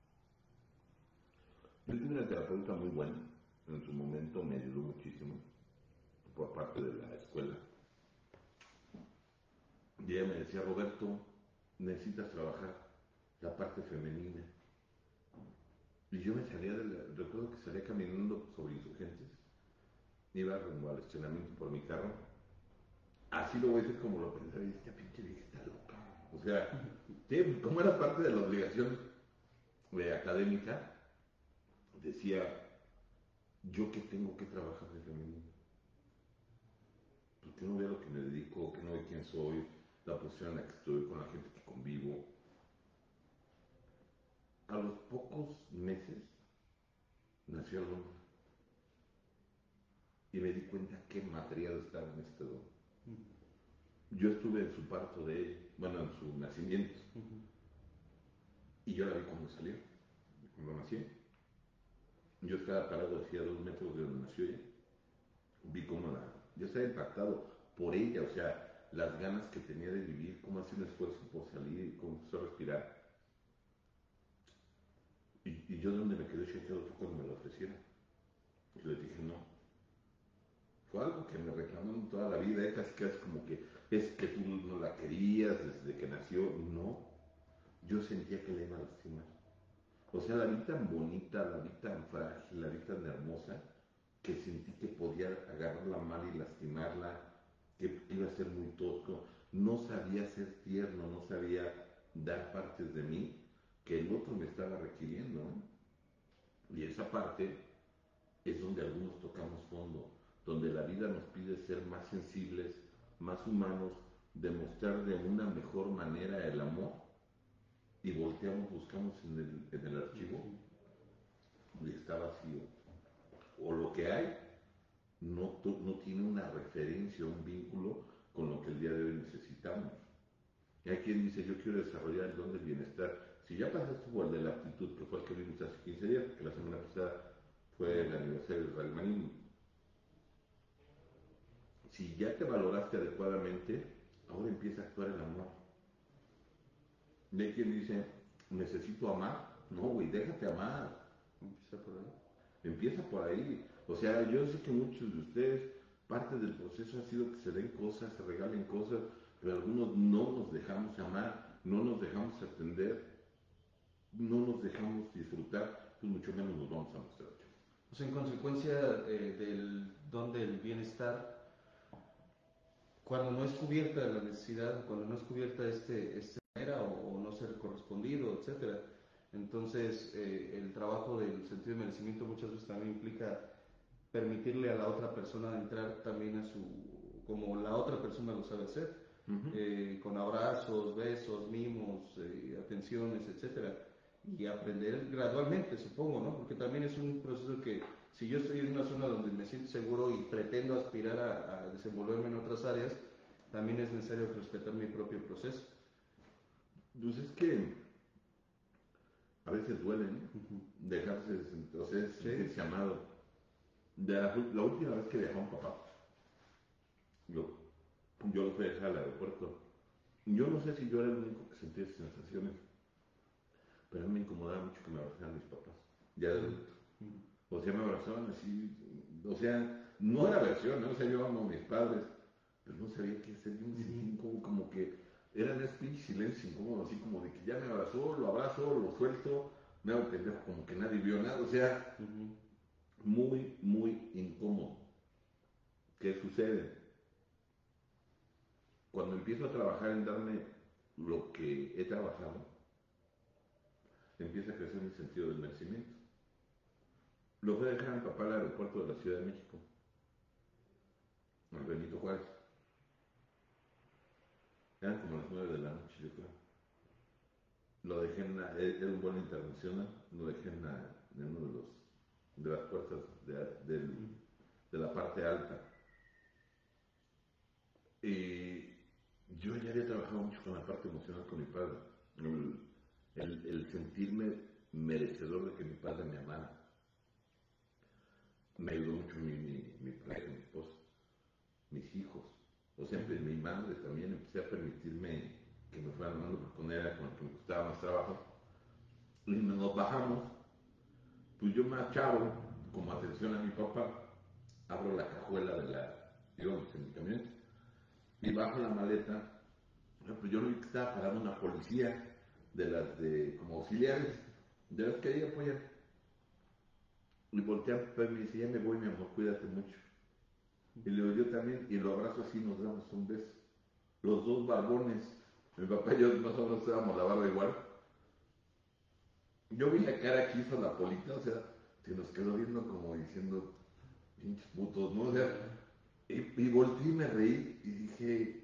Yo tuve una terapeuta muy buena, en su momento me ayudó muchísimo, por parte de la escuela. Y ella me decía, Roberto, necesitas trabajar la parte femenina. Y yo me salía recuerdo que salía caminando sobre Insurgentes, iba rumbo al estacionamiento por mi carro. Así lo voy a decir como lo pensaba, y esta pinche vieja está loca. O sea, sí, como era parte de la obligación académica, decía, yo que tengo que trabajar de femenino. Porque no veo a lo que me dedico, que no veo quién soy, la posición en la que estoy, con la gente que convivo. A los pocos meses nació el hombre. Y me di cuenta qué material estaba en este don. Yo estuve en su parto de ella, bueno, en su nacimiento. Y yo la vi cuando salió, cuando nací. Yo estaba parado hacia 2 metros de donde nació ella. Vi cómo yo estaba impactado por ella, o sea, las ganas que tenía de vivir, cómo hacía un esfuerzo por salir, cómo empezó a respirar. Y yo donde me quedé choqueado fue cuando me lo ofrecieron. Y les dije no. Fue algo que me reclamaron toda la vida, casi como que es que tú no la querías desde que nació. No, yo sentía que la iba a lastimar. O sea, la vi tan bonita, la vi tan frágil, la vi tan hermosa, que sentí que podía agarrarla mal y lastimarla, que iba a ser muy tosco. No sabía ser tierno, no sabía dar partes de mí que el otro me estaba requiriendo, ¿no? Y esa parte es donde algunos tocamos fondo, donde la vida nos pide ser más sensibles, más humanos, demostrar de una mejor manera el amor, y volteamos, buscamos en el archivo y está vacío. O lo que hay no tiene una referencia, un vínculo con lo que el día de hoy necesitamos. Y hay quien dice, yo quiero desarrollar el don del bienestar. Si ya pasaste por el de la aptitud, que fue el que vimos hace 15 días, porque la semana pasada fue el aniversario del radiohumanismo. Si ya te valoraste adecuadamente, ahora empieza a actuar el amor. Y hay quien dice, necesito amar. No, güey, déjate amar. Empieza por ahí. Empieza por ahí. O sea, yo sé que muchos de ustedes, parte del proceso ha sido que se den cosas, se regalen cosas, pero algunos no nos dejamos amar, no nos dejamos atender, no nos dejamos disfrutar, pues mucho menos nos vamos a mostrar. Pues en consecuencia del don del bienestar, cuando no es cubierta la necesidad, cuando no es cubierta esta manera o no ser correspondido, etcétera, entonces el trabajo del sentido de merecimiento muchas veces también implica permitirle a la otra persona entrar también a como la otra persona lo sabe hacer, con abrazos, besos, mimos, atenciones, etcétera, y aprender gradualmente, supongo, ¿no? Porque también es un proceso que si yo estoy en una zona donde me siento seguro y pretendo aspirar a desenvolverme en otras áreas, también es necesario respetar mi propio proceso. Pues es que a veces duele, ¿no? Dejarse, o sea, sentirse amado. La última vez que viajó un papá, yo lo fui a dejar al aeropuerto. Yo no sé si yo era el único que sentía esas sensaciones, pero a mí me incomodaba mucho que me abrazaran mis papás, ya de adulto. O sea, me abrazaban así, o sea, no era versión, ¿no? O sea, yo amo a mis padres, pero no sabía qué hacer, yo me sentí como que eran ese pinche silencio incómodo, así como de que ya me abrazó, lo abrazo, lo suelto, me hago pendejo como que nadie vio nada, o sea, muy, muy incómodo. ¿Qué sucede? Cuando empiezo a trabajar en darme lo que he trabajado, empieza a crecer mi sentido del merecimiento. Lo fue a dejar a mi papá al aeropuerto de la Ciudad de México, al Benito Juárez. Eran como las 9 de la noche, yo creo. Lo dejé era un vuelo internacional, lo dejé en uno de las puertas de la parte alta. Y yo ya había trabajado mucho con la parte emocional con mi padre. El sentirme merecedor de que mi padre me amara. Me ayudó mucho mi pareja, mi esposa, mis hijos. O sea, mi madre también, empecé a permitirme que me fueran amando porque con ella era con el que me costaba más trabajo. Y nos bajamos, pues yo más chavo, como atención a mi papá, abro la cajuela digamos, en mi camioneta, y bajo la maleta. Pues yo vi que estaba parada una policía como auxiliares, de las que ahí apoyan. Y voltean y me dice, ya me voy, mi amor, cuídate mucho. Y le digo, yo también, y lo abrazo así, nos damos un beso. Los dos barbones, mi papá y yo más o menos estábamos la barba igual. Yo vi la cara que hizo la polita, o sea, se nos quedó viendo como diciendo, pinches putos, ¿no? O sea, y volteé y me reí y dije,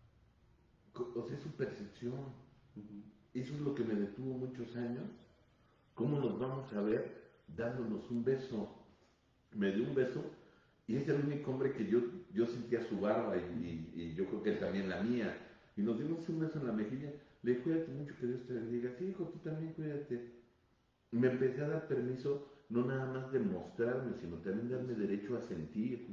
o sea, es su percepción. Eso es lo que me detuvo muchos años. ¿Cómo nos vamos a ver dándonos un beso? Me dio un beso y es el único hombre que yo sentía su barba y yo creo que él también la mía. Y nos dimos un beso en la mejilla. Le dije, cuídate mucho, que Dios te bendiga. Sí, hijo, tú también cuídate. Me empecé a dar permiso, no nada más de mostrarme, sino también darme derecho a sentir.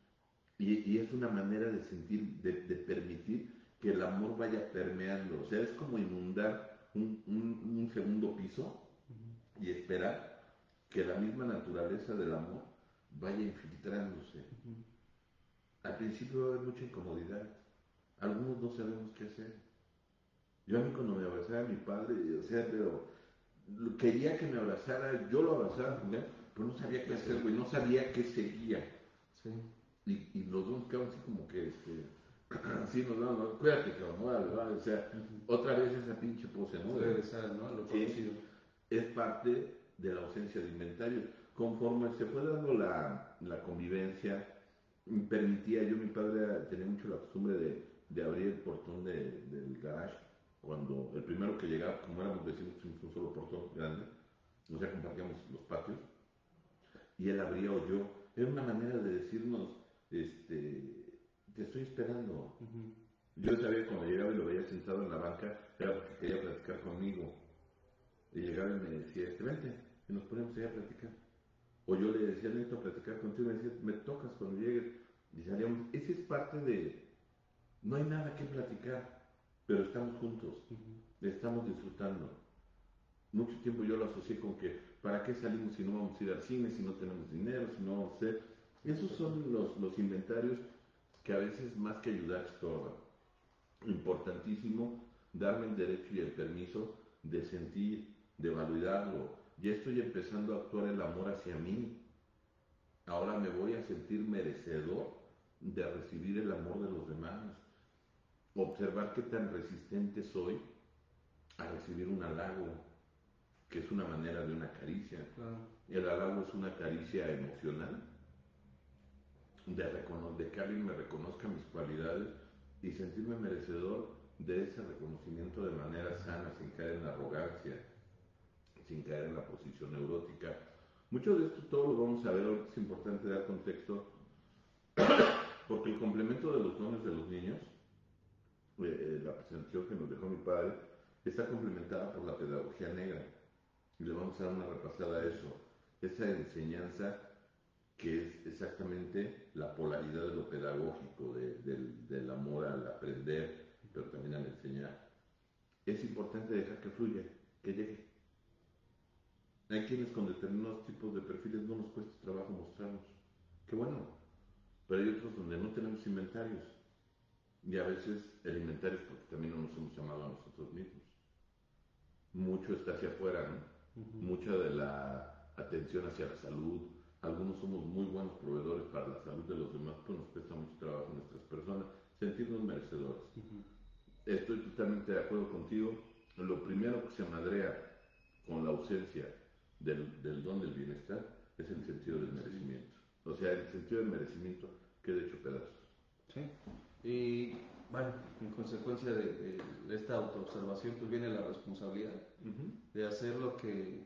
Y es una manera de sentir, de permitir que el amor vaya permeando. O sea, es como inundar un segundo piso y esperar que la misma naturaleza del amor vaya infiltrándose. Al principio va a haber mucha incomodidad. Algunos no sabemos qué hacer. Yo a mí cuando me abrazaba a mi padre, o sea, pero quería que me abrazara, yo lo abrazaba, pero no sabía qué hacer, güey, no sabía qué seguía. Sí. Y los dos quedaban así como que, así nos daban, cuídate, cabrón, vale, o sea, otra vez esa pinche pose, ¿no? Regresar, ¿no? A lo conocido. Es parte de la ausencia de inventarios. Conforme se fue dando la convivencia, permitía, mi padre tenía mucho la costumbre de abrir el portón del garage, cuando el primero que llegaba, como éramos vecinos, teníamos un solo portón grande, o sea, compartíamos los patios, y él abría o yo. Era una manera de decirnos, te estoy esperando. Yo sabía que cuando llegaba y lo veía sentado en la banca, era porque quería platicar conmigo. Y llegaba y me decía, vente, y nos poníamos ahí a platicar. O yo le decía, necesito platicar contigo, y me decía, me tocas cuando llegues. Y salíamos. Esa es parte no hay nada que platicar, pero estamos juntos, estamos disfrutando. Mucho tiempo yo lo asocié con que, ¿para qué salimos si no vamos a ir al cine, si no tenemos dinero, si no vamos a hacer? Esos son los inventarios que a veces más que ayudar estorban. Importantísimo darme el derecho y el permiso de sentir, de validarlo. Ya estoy empezando a actuar el amor hacia mí. Ahora me voy a sentir merecedor de recibir el amor de los demás. Observar qué tan resistente soy a recibir un halago, que es una manera de una caricia. Claro. El halago es una caricia emocional, de que alguien me reconozca mis cualidades y sentirme merecedor de ese reconocimiento de manera sana, sin caer en la arrogancia, sin caer en la posición neurótica. Mucho de esto todo lo vamos a ver, es importante dar contexto, porque el complemento de los dones de los niños, la presentación que nos dejó mi padre, está complementada por la pedagogía negra. Y le vamos a dar una repasada a eso. Esa enseñanza que es exactamente la polaridad de lo pedagógico, del amor al aprender, pero también al enseñar. Es importante dejar que fluya, que llegue. Hay quienes con determinados tipos de perfiles no nos cuesta trabajo mostrarnos. Qué bueno. Pero hay otros donde no tenemos inventarios. Y a veces el inventario es porque también no nos hemos llamado a nosotros mismos. Mucho está hacia afuera, ¿no? Mucha de la atención hacia la salud. Algunos somos muy buenos proveedores para la salud de los demás, pero nos cuesta mucho trabajo a nuestras personas sentirnos merecedores. Estoy totalmente de acuerdo contigo, lo primero que se madrea con la ausencia del don del bienestar es el sentido del merecimiento. O sea, el sentido del merecimiento queda hecho pedazos. Sí. Y bueno, en consecuencia de esta autoobservación, pues viene la responsabilidad de hacer lo que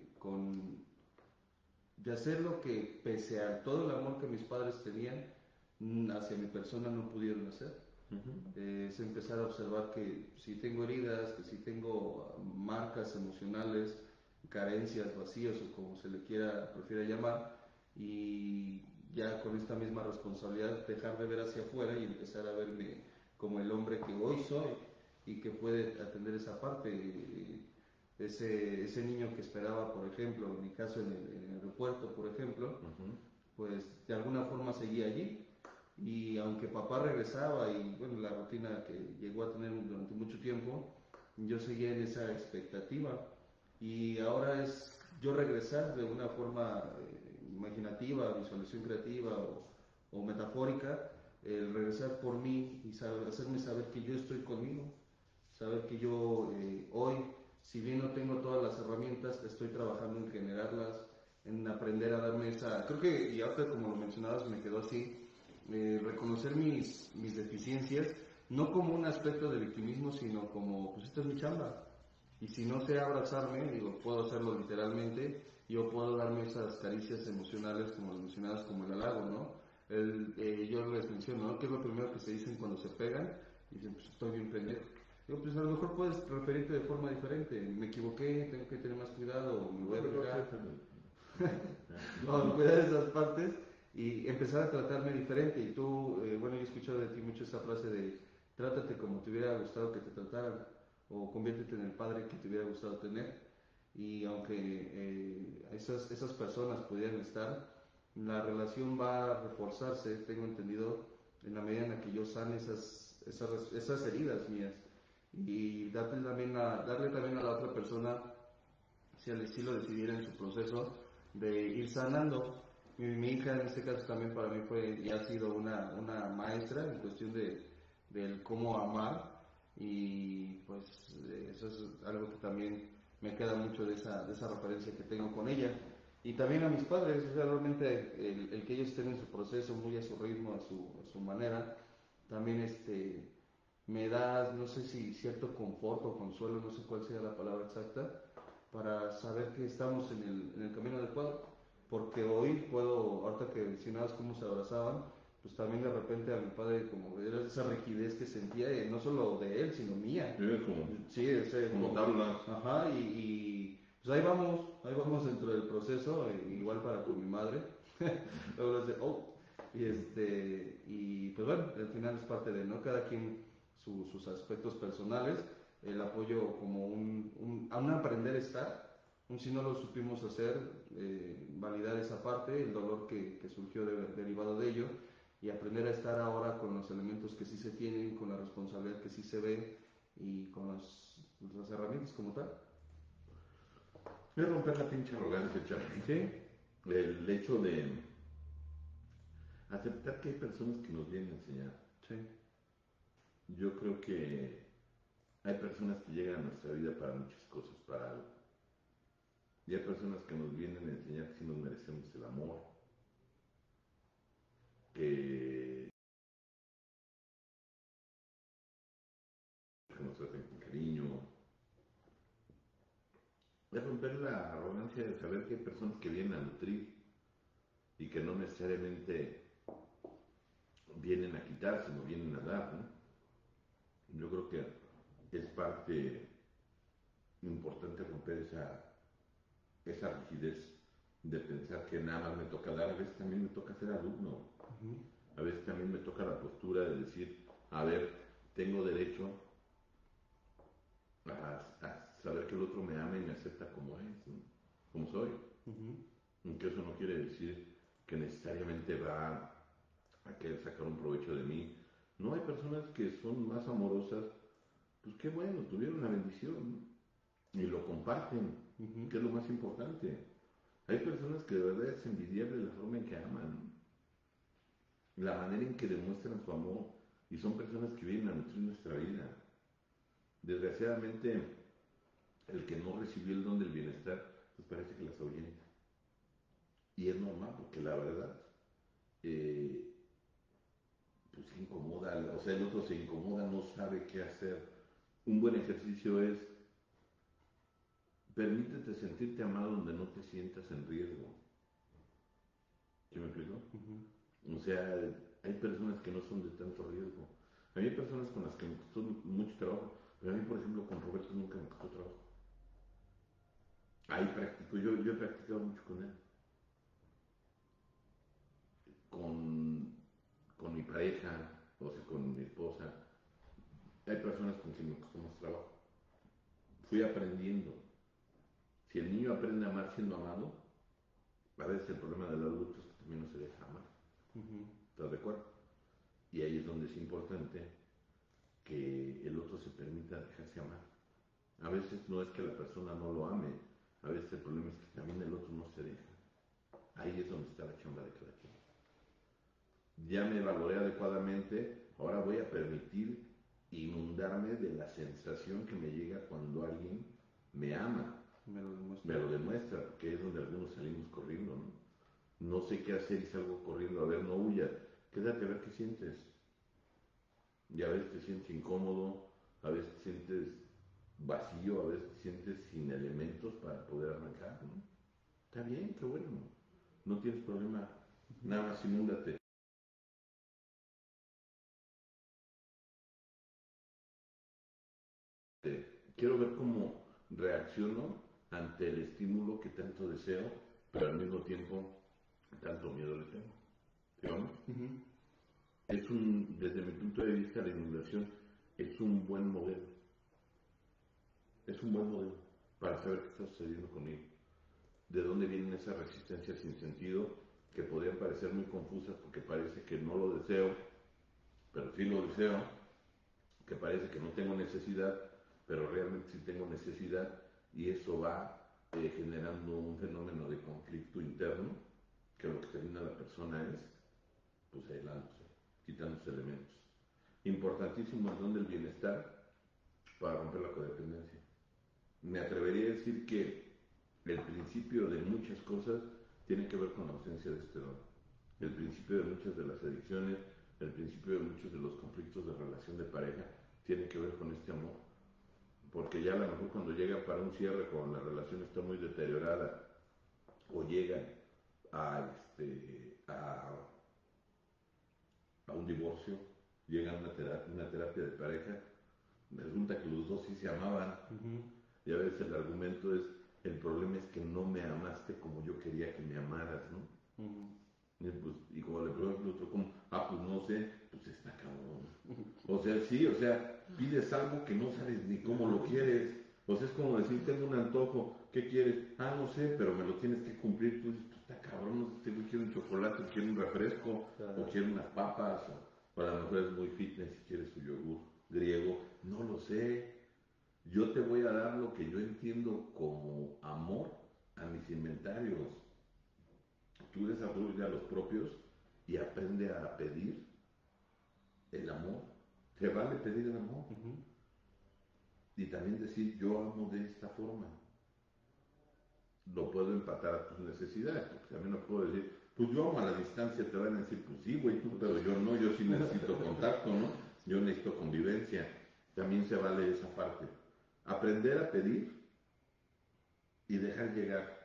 pese a todo el amor que mis padres tenían hacia mi persona no pudieron hacer. Es empezar a observar que si tengo heridas, que si tengo marcas emocionales, carencias, vacíos o como se le prefiera llamar, y ya con esta misma responsabilidad dejar de ver hacia afuera y empezar a verme como el hombre que hoy soy y que puede atender esa parte. Ese niño que esperaba, por ejemplo, en mi caso en el aeropuerto, por ejemplo, pues de alguna forma seguía allí. Y aunque papá regresaba y bueno, la rutina que llegó a tener durante mucho tiempo, yo seguía en esa expectativa. Y ahora es yo regresar de una forma imaginativa, visualización creativa o metafórica, el regresar por mí y hacerme saber que yo estoy conmigo, saber que yo hoy, si bien no tengo todas las herramientas, estoy trabajando en generarlas, en aprender a darme esa, creo que, y ahorita como lo mencionabas me quedó así, reconocer mis deficiencias, no como un aspecto de victimismo, sino como, pues esta es mi chamba. Y si no sé abrazarme, digo, puedo hacerlo literalmente, yo puedo darme esas caricias emocionales, como lo mencionabas, como el halago, ¿no? Yo les menciono, ¿no? ¿Qué es lo primero que se dicen cuando se pegan? Y dicen, pues estoy bien pendejo. Digo, pues a lo mejor puedes referirte de forma diferente. Me equivoqué, tengo que tener más cuidado, me voy a pegar. No, cuidar esas partes y empezar a tratarme diferente. Y tú, bueno, yo he escuchado de ti mucho esa frase de trátate como te hubiera gustado que te trataran o conviértete en el padre que te hubiera gustado tener. Y aunque esas personas pudieran estar, la relación va a reforzarse, tengo entendido, en la medida en la que yo sane esas heridas mías y darle también a la otra persona, si así lo decidiera en su proceso, de ir sanando. Mi hija en este caso también para mí fue y ha sido una maestra en cuestión del cómo amar, y pues eso es algo que también me queda mucho de esa referencia que tengo con ella. Y también a mis padres, o sea, realmente el que ellos estén en su proceso muy a su ritmo, a su manera, también me da, no sé si cierto confort o consuelo, no sé cuál sea la palabra exacta, para saber que estamos en el camino adecuado. Porque hoy puedo, ahorita que mencionabas cómo se abrazaban, pues también de repente a mi padre como era esa rigidez que sentía, no solo de él, sino mía. Sí, como tabla. Ajá, y pues ahí vamos dentro del proceso, igual para con mi madre. Luego dice, y pues bueno, al final es parte de, ¿no? Cada quien sus aspectos personales, el apoyo como a un aprender a estar, si no lo supimos hacer, validar esa parte, el dolor que surgió derivado de ello, y aprender a estar ahora con los elementos que sí se tienen, con la responsabilidad que sí se ve y con las herramientas como tal. Es romper la pinche arrogancia, Charlie. ¿Sí? El hecho de aceptar que hay personas que nos vienen a enseñar. Sí. Yo creo que hay personas que llegan a nuestra vida para muchas cosas, para algo. Y hay personas que nos vienen a enseñar que sí nos merecemos el amor, que nos traten con cariño. Es romper la arrogancia de saber que hay personas que vienen a nutrir y que no necesariamente vienen a quitar, sino vienen a dar, ¿no? Yo creo que es parte importante romper esa rigidez de pensar que nada más me toca dar. A veces también me toca ser alumno. A veces también me toca la postura de decir, a ver, tengo derecho a saber que el otro me ama y me acepta como es, ¿no? Como soy. Aunque eso no quiere decir que necesariamente va a querer sacar un provecho de mí. No, hay personas que son más amorosas, pues qué bueno, tuvieron la bendición, ¿no? Y lo comparten, que es lo más importante. Hay personas que de verdad es envidiable la forma en que aman, la manera en que demuestran su amor, y son personas que vienen a nutrir nuestra vida. Desgraciadamente, el que no recibió el don del bienestar, pues parece que las ahuyenta. Y es normal, porque la verdad, pues se incomoda, o sea, el otro se incomoda, no sabe qué hacer. Un buen ejercicio es, permítete sentirte amado donde no te sientas en riesgo. ¿Sí me explico? O sea, hay personas que no son de tanto riesgo. A mí hay personas con las que me costó mucho trabajo, pero a mí, por ejemplo, con Roberto nunca me costó trabajo. Ahí practico, yo he practicado mucho con él. Con mi pareja, o sea, con mi esposa. Hay personas con quien me costó más trabajo. Fui aprendiendo. Si el niño aprende a amar siendo amado, a veces el problema del adulto es que también no se deja amar. ¿Estás de acuerdo? Y ahí es donde es importante que el otro se permita dejarse amar. A veces no es que la persona no lo ame, a veces el problema es que también el otro no se deja. Ahí es donde está la chamba de cada quien. Ya me valoré adecuadamente, ahora voy a permitir inundarme de la sensación que me llega cuando alguien me ama. Me lo demuestra, porque es donde algunos salimos corriendo, ¿no? No sé qué hacer y salgo corriendo, a ver, no huyas, quédate a ver qué sientes. Y a veces te sientes incómodo, a veces te sientes vacío, a veces te sientes sin elementos para poder arrancar, ¿no? Está bien, qué bueno, no tienes problema, nada más inúndate. Quiero ver cómo reacciono ante el estímulo que tanto deseo, pero al mismo tiempo tanto miedo le tengo. ¿Sí, no? Desde mi punto de vista, la inundación es un buen modelo. Es un buen modelo para saber qué está sucediendo conmigo. De dónde vienen esas resistencias sin sentido que podrían parecer muy confusas porque parece que no lo deseo, pero sí lo deseo, que parece que no tengo necesidad, pero realmente sí tengo necesidad, y eso va generando un fenómeno de conflicto interno, que lo que termina la persona es, pues aislándose, quitándose elementos. Importantísimo el don del bienestar para romper la codependencia. Me atrevería a decir que el principio de muchas cosas tiene que ver con la ausencia de este don. El principio de muchas de las adicciones, el principio de muchos de los conflictos de relación de pareja, tiene que ver con este amor. Porque ya a lo mejor cuando llegan para un cierre, cuando la relación está muy deteriorada, o llegan a, a un divorcio, llegan a una terapia de pareja, resulta que los dos sí se amaban. Y a veces el argumento es, el problema es que no me amaste como yo quería que me amaras, ¿no? Y como le pregunto al otro, ¿cómo? Pues no sé, pues está cabrón. O sea, sí, o sea, pides algo que no sabes ni cómo lo quieres. O sea, es como decir, tengo un antojo, ¿qué quieres? No sé, pero me lo tienes que cumplir. Tú dices, pues está cabrón, no sé, quiero un chocolate, quiero un refresco, o quiero unas papas, o a lo mejor es muy fitness si quieres su yogur griego, no lo sé. Yo te voy a dar lo que yo entiendo como amor a mis inventarios. Tú desarrolla los propios y aprende a pedir el amor. Te vale pedir el amor. Y también decir, yo amo de esta forma. Lo puedo empatar a tus necesidades, porque también no puedo decir, pues yo amo a la distancia, te van a decir, pues sí, güey, tú, pero yo no, yo sí necesito contacto, ¿no? Yo necesito convivencia. También se vale esa parte. Aprender a pedir y dejar llegar.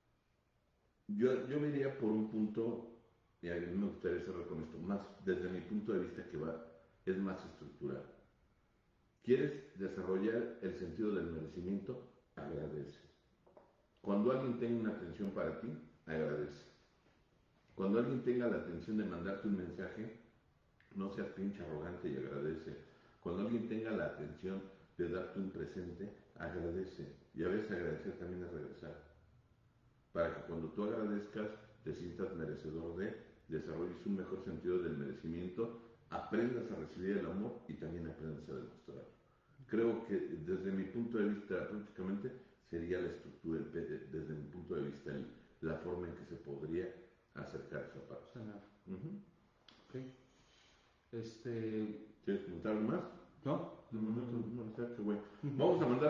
Yo me iría por un punto, y a mí me gustaría cerrar con esto, más desde mi punto de vista que es más estructural. ¿Quieres desarrollar el sentido del merecimiento? Agradece. Cuando alguien tenga una atención para ti, agradece. Cuando alguien tenga la atención de mandarte un mensaje, no seas pinche arrogante y agradece. Cuando alguien tenga la atención de darte un presente, agradece. Y a veces agradecer también es regresar. Para que cuando tú agradezcas, te sientas merecedor de, desarrolles un mejor sentido del merecimiento, aprendas a recibir el amor y también aprendas a demostrarlo. Creo que desde mi punto de vista, prácticamente sería la estructura, desde mi punto de vista, la forma en que se podría acercar esa parte. Okay. ¿Quieres preguntar algo más? No, No, está qué bueno.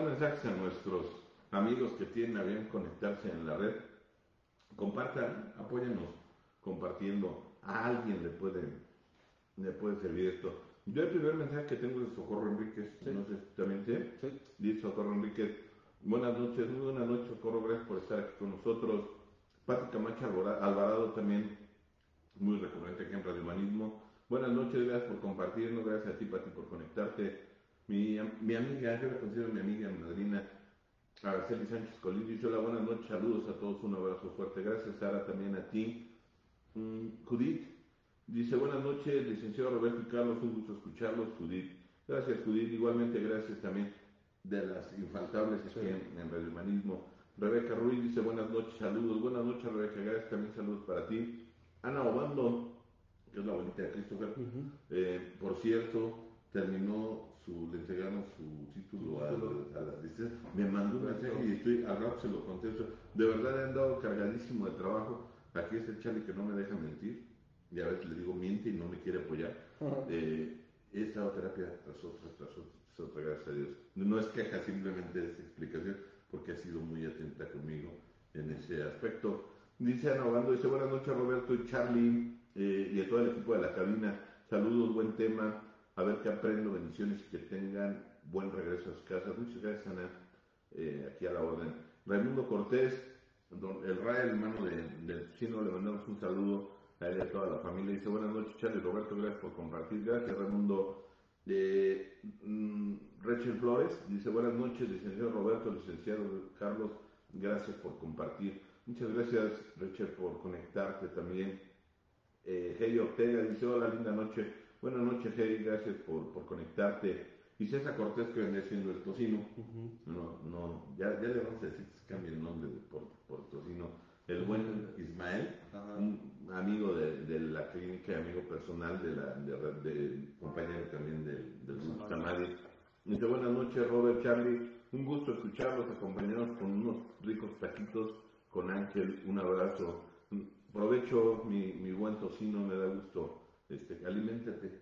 mensajes a nuestros amigos que tienen a bien conectarse en la red. Compartan, apóyennos compartiendo. A alguien le puede servir esto. Yo el primer mensaje que tengo es de Socorro Enríquez, sí. No sé si también tiene. Sí. Dice Socorro Enríquez, buenas noches, muy buenas noches Socorro, gracias por estar aquí con nosotros. Pati Camacho Alvarado también, muy recurrente aquí en Radio Humanismo. Buenas noches, gracias por compartirnos, gracias a ti Pati por conectarte. Mi amiga, yo la considero mi amiga, mi madrina, Araceli Sánchez Colín, dice hola, buenas noches, saludos a todos, un abrazo fuerte. Gracias Sara, también a ti. Judith dice buenas noches, licenciado Roberto y Carlos, un gusto escucharlos. Judith, gracias Judith, igualmente gracias también de las infaltables sí. en Radio Humanismo. Rebeca Ruiz dice buenas noches, saludos. Buenas noches Rebeca, gracias, también saludos para ti. Ana Obando, que es la abuelita de Christopher, por cierto, le entregaron su título a las licencias. Me mandó un mensaje y al rato se lo contesto. De verdad le han dado cargadísimo de trabajo. Aquí es el Charlie que no me deja mentir. Y a veces le digo miente y no me quiere apoyar. He estado terapia tras otra, gracias a Dios. No es queja, simplemente es explicación, porque ha sido muy atenta conmigo en ese aspecto. Dice Ana Obando, dice buenas noches Roberto y Charlie y a todo el equipo de la cabina. Saludos, buen tema. A ver qué aprendo, bendiciones y que tengan buen regreso a sus casas. Muchas gracias Ana, aquí a la orden. Raimundo Cortés, el Ray, hermano del chino, le mandamos un saludo a él y a toda la familia. Dice buenas noches Charlie Roberto, gracias por compartir. Gracias Raimundo. Rachel Flores dice buenas noches licenciado Roberto, licenciado Carlos, gracias por compartir. Muchas gracias Rachel por conectarte también. Heli Ortega dice hola, linda noche. Buenas noches Heli, gracias por conectarte. Y César Cortés, que viene siendo el Tocino. Ya le vamos a decir que cambie el nombre por Tocino. El buen Ismael, un amigo de la clínica, amigo personal de compañero también del grupo Samadhi. Dice buenas noches Robert, Charlie, un gusto escucharlos, acompañados con unos ricos taquitos con Ángel, un abrazo. Provecho mi buen Tocino, me da gusto. Aliméntate,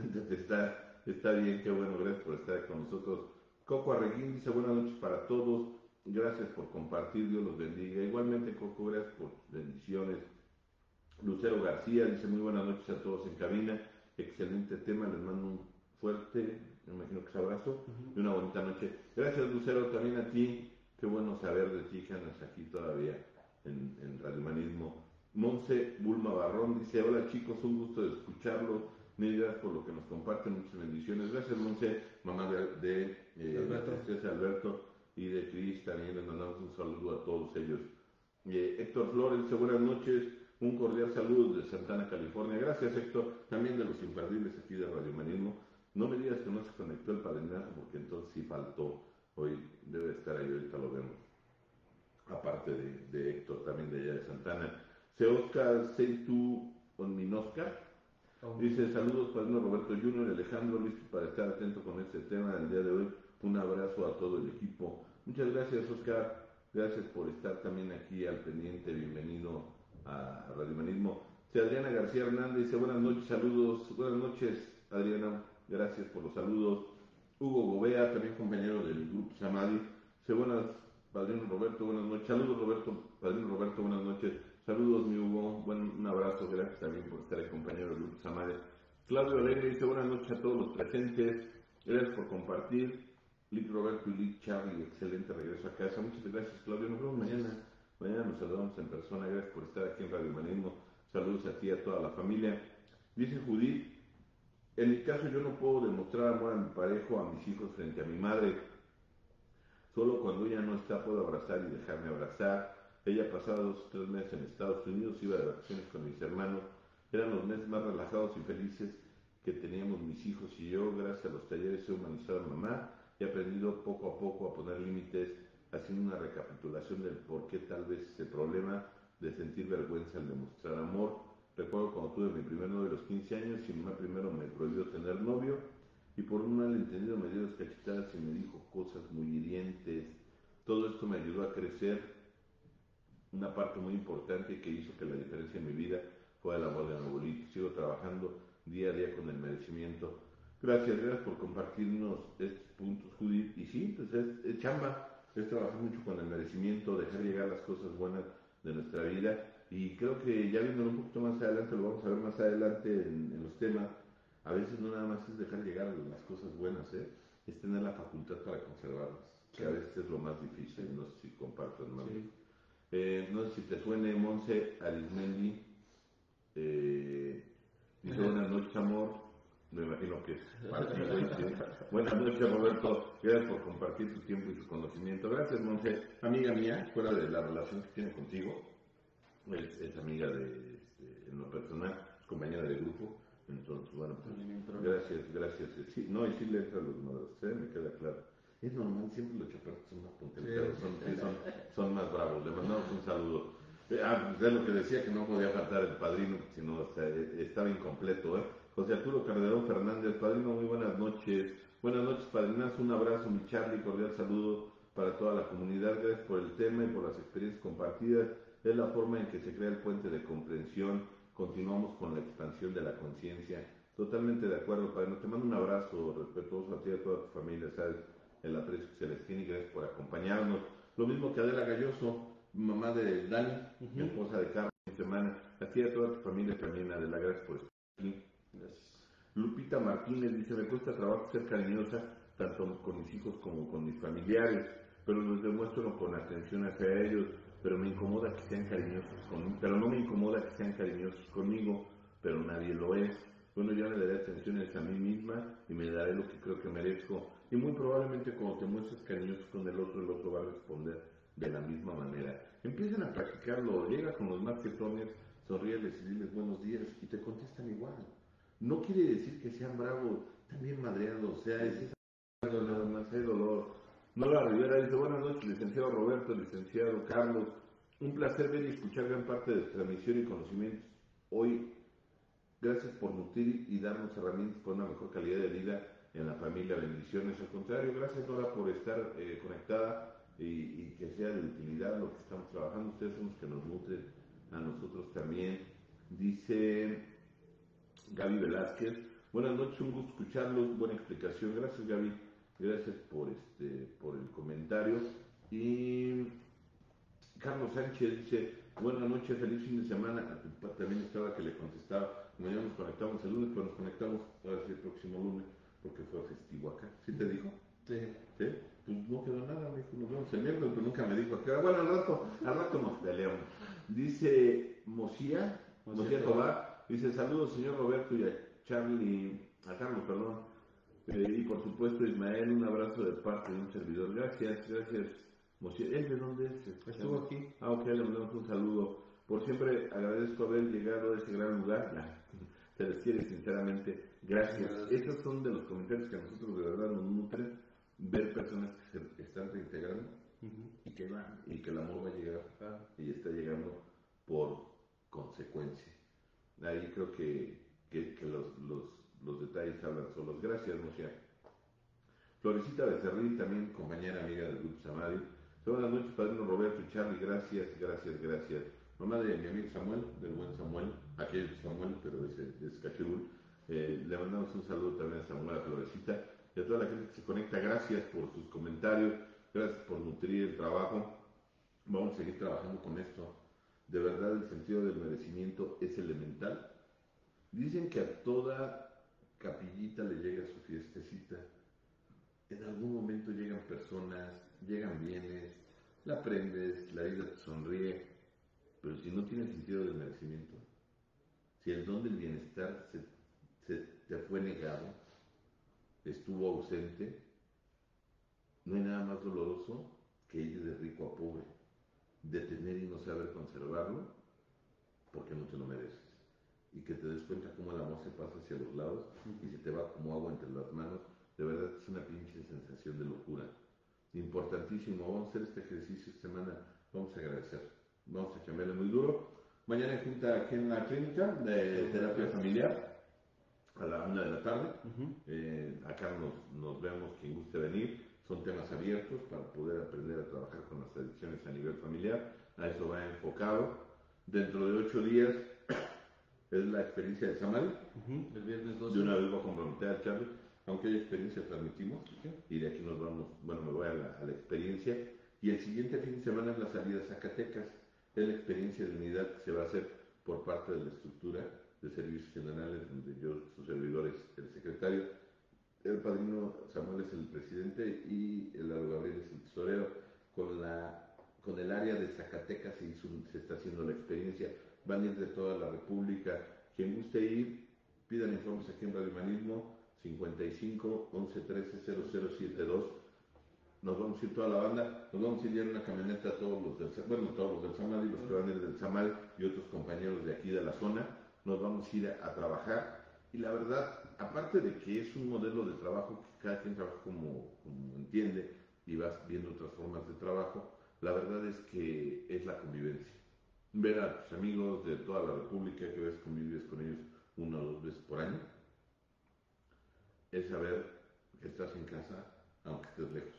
está bien, qué bueno, gracias por estar con nosotros. Coco Arreguín dice buenas noches para todos, gracias por compartir, Dios los bendiga. Igualmente Coco, gracias por bendiciones. Lucero García dice muy buenas noches a todos en cabina, excelente tema, les mando un fuerte, me imagino que es abrazo y una bonita noche. Gracias Lucero, también a ti, qué bueno saber de ti que andas aquí todavía en Radio Humanismo. Monse Bulma Barrón dice hola chicos, un gusto de escucharlos, mil gracias por lo que nos comparten, muchas bendiciones. Gracias Monse, mamá de Alberto y de Cris, también les mandamos un saludo a todos ellos. Héctor Flores dice buenas noches, un cordial saludo de Santana, California. Gracias Héctor, también de los imperdibles aquí de Radio Humanismo. No me digas que no se conectó el padrinazo, porque entonces sí faltó, hoy debe estar ahí, ahorita lo vemos. Aparte de Héctor, también de allá de Santana. Oscar Seitu Onminosca dice saludos padrino Roberto Junior, Alejandro, listo para estar atento con este tema del día de hoy. Un abrazo a todo el equipo. Muchas gracias Oscar, gracias por estar también aquí al pendiente, bienvenido a Radio Humanismo. Adriana García Hernández dice buenas noches, saludos, buenas noches Adriana, gracias por los saludos. Hugo Gobea, también compañero del grupo Samadhi, dice buenas padrino Roberto, buenas noches, saludos Roberto, padrino Roberto, buenas noches. Saludos, mi Hugo. Un abrazo. Gracias también por estar el compañero del grupo Samadhi. Claudio Alegre dice buenas noches a todos los presentes. Gracias por compartir. Lick Roberto y Lick Charlie, excelente regreso a casa. Muchas gracias, Claudio. Nos vemos mañana. Mañana nos saludamos en persona. Gracias por estar aquí en Radio Humanismo. Saludos a ti y a toda la familia. Dice Judith, en mi caso yo no puedo demostrar amor a mi pareja o a mis hijos frente a mi madre. Solo cuando ella no está puedo abrazar y dejarme abrazar. Ella pasaba 2 o 3 meses en Estados Unidos, iba de vacaciones con mis hermanos. Eran los meses más relajados y felices que teníamos mis hijos y yo. Gracias a los talleres he humanizado a mamá y he aprendido poco a poco a poner límites, haciendo una recapitulación del por qué tal vez ese problema de sentir vergüenza al demostrar amor. Recuerdo cuando tuve mi primer novio a los 15 años y mi mamá primero me prohibió tener novio y por un malentendido me dio 2 cachetadas y me dijo cosas muy hirientes. Todo esto me ayudó a crecer. Una parte muy importante que hizo que la diferencia en mi vida fue el amor de mi abuelito. Sigo trabajando día a día con el merecimiento. Gracias por compartirnos estos puntos, Judith. Y sí, pues es chamba, es trabajar mucho con el merecimiento, dejar llegar las cosas buenas de nuestra vida. Y creo que ya viendo un poquito más adelante, lo vamos a ver más adelante en los temas, a veces no nada más es dejar llegar las cosas buenas, es tener la facultad para conservarlas, que a veces es lo más difícil, no sé si compartan más. Sí. No sé si te suene Monse Arismendi, dice buenas noches amor, me imagino que es para ti, buenas noches Roberto, gracias por compartir tu tiempo y tu conocimiento. Gracias Monse, amiga mía, fuera de la relación que tiene contigo, es amiga en lo personal, es compañera de grupo, entonces bueno, pues, gracias, sí, no, y sí le entra a los madres, me queda claro. Es normal, siempre los chaparros son más contentados, son más bravos. Le mandamos un saludo. Es lo que decía, que no podía faltar el padrino, sino estaba incompleto. José Arturo Calderón Fernández, padrino, muy buenas noches. Buenas noches, padrinas, un abrazo, mi Charlie, cordial saludo para toda la comunidad. Gracias por el tema y por las experiencias compartidas. Es la forma en que se crea el puente de comprensión. Continuamos con la expansión de la conciencia. Totalmente de acuerdo, padrino. Te mando un abrazo respetuoso a ti y a toda tu familia, ¿sabes? El aprecio que se les tiene y gracias por acompañarnos. Lo mismo que Adela Galloso, mamá de Dani, mi esposa de Carmen, mi semana. A ti y a toda tu familia también, Adela, gracias por estar aquí. Gracias. Lupita Martínez dice, me cuesta trabajo ser cariñosa, tanto con mis hijos como con mis familiares, pero los demuestro con atención hacia ellos, pero me incomoda que sean cariñosos conmigo, pero no me incomoda que sean cariñosos conmigo, pero nadie lo es. Bueno, yo me daré atenciones a mí misma y me daré lo que creo que merezco. Y muy probablemente cuando te muestres cariñoso con el otro va a responder de la misma manera. Empiezan a practicarlo, llega con los más jetones, sonríeles y diles buenos días y te contestan igual. No quiere decir que sean bravos, también madreados, o sea, es nada más hay dolor. Nora Rivera dice, buenas noches, licenciado Roberto, licenciado Carlos. Un placer ver y escuchar gran parte de transmisión y conocimientos hoy. Gracias por nutrir y darnos herramientas para una mejor calidad de vida en la familia. Bendiciones. Al contrario, gracias Nora por estar conectada y que sea de utilidad lo que estamos trabajando. Ustedes son los que nos nutren a nosotros también. Dice Gaby Velázquez, buenas noches, un gusto escucharlos, buena explicación. Gracias Gaby, gracias por el comentario. Y Carlos Sánchez dice, buenas noches, feliz fin de semana. También estaba que le contestaba. Mañana nos conectamos el lunes, pero nos conectamos ahora sí el próximo lunes, porque fue festivo acá. ¿Sí te dijo? Sí. ¿Sí? Pues no quedó nada, me dijo, nos vemos el miércoles, pero nunca me dijo acá. Bueno, al rato nos peleamos. Dice Mocía Tobar, dice, saludos señor Roberto y a Carlos, perdón. Y por supuesto Ismael, un abrazo de parte de un servidor. Gracias. Mocía, ¿él de dónde es? Estuvo aquí. Ok, le mandamos un saludo. Por siempre agradezco haber llegado a ese gran lugar. Se les quiere sinceramente. Gracias. Esos son de los comentarios que a nosotros de verdad nos nutren, ver personas que se están reintegrando y que van, y que el amor va a llegar y está llegando por consecuencia. Ahí creo que los detalles hablan solos. Gracias, Moshe. Florecita Becerril, también compañera amiga del Grupo Samadhi. Buenas noches, padrino Roberto y Charlie. Gracias. Mamá de mi amigo Samuel, del buen Samuel, aquel Samuel, pero es Cachirul. Le mandamos un saludo también a Samuel, a Florecita y a toda la gente que se conecta. Gracias por sus comentarios, gracias por nutrir el trabajo. Vamos a seguir trabajando con esto. De verdad, el sentido del merecimiento es elemental. Dicen que a toda capillita le llega su fiestecita. En algún momento llegan personas, llegan bienes, la aprendes, la vida te sonríe, pero si no tienes sentido del merecimiento, si el don del bienestar se te fue negado, estuvo ausente, no hay nada más doloroso que ir de rico a pobre, de tener y no saber conservarlo, porque no te lo mereces. Y que te des cuenta cómo el amor se pasa hacia los lados y se te va como agua entre las manos. De verdad es una pinche sensación de locura. Importantísimo, vamos a hacer este ejercicio esta semana, vamos a agradecer, vamos a chambearle muy duro. Mañana hay junta aquí en la clínica de terapia familiar a la 1 de la tarde. Acá nos vemos quien guste venir. Son temas abiertos para poder aprender a trabajar con las adicciones a nivel familiar. A eso va enfocado. Dentro de 8 días es la experiencia de Samadhi. El viernes 12. De una vez voy a comprometer a Charlie aunque haya experiencia, transmitimos, y de aquí nos vamos, bueno, me voy a la experiencia, y el siguiente fin de semana es la salida a Zacatecas, es la experiencia de unidad que se va a hacer por parte de la estructura de servicios generales, donde yo, su servidor es el secretario, el padrino Samuel es el presidente y el Lalo Gabriel es el tesorero. Con el área de Zacatecas se está haciendo la experiencia, van a ir de toda la República. Quien guste ir, pidan informes aquí en Radio Humanismo, 55 11 13 0072. Nos vamos a ir toda la banda, nos vamos a ir en una camioneta todos los del Samal y los que van a ir del Samal y otros compañeros de aquí de la zona, nos vamos a ir a trabajar. Y la verdad, aparte de que es un modelo de trabajo que cada quien trabaja como entiende y vas viendo otras formas de trabajo, la verdad es que es la convivencia. Ver a tus amigos de toda la República, que ves, convives con ellos 1 o 2 veces por año, es saber que estás en casa aunque estés lejos.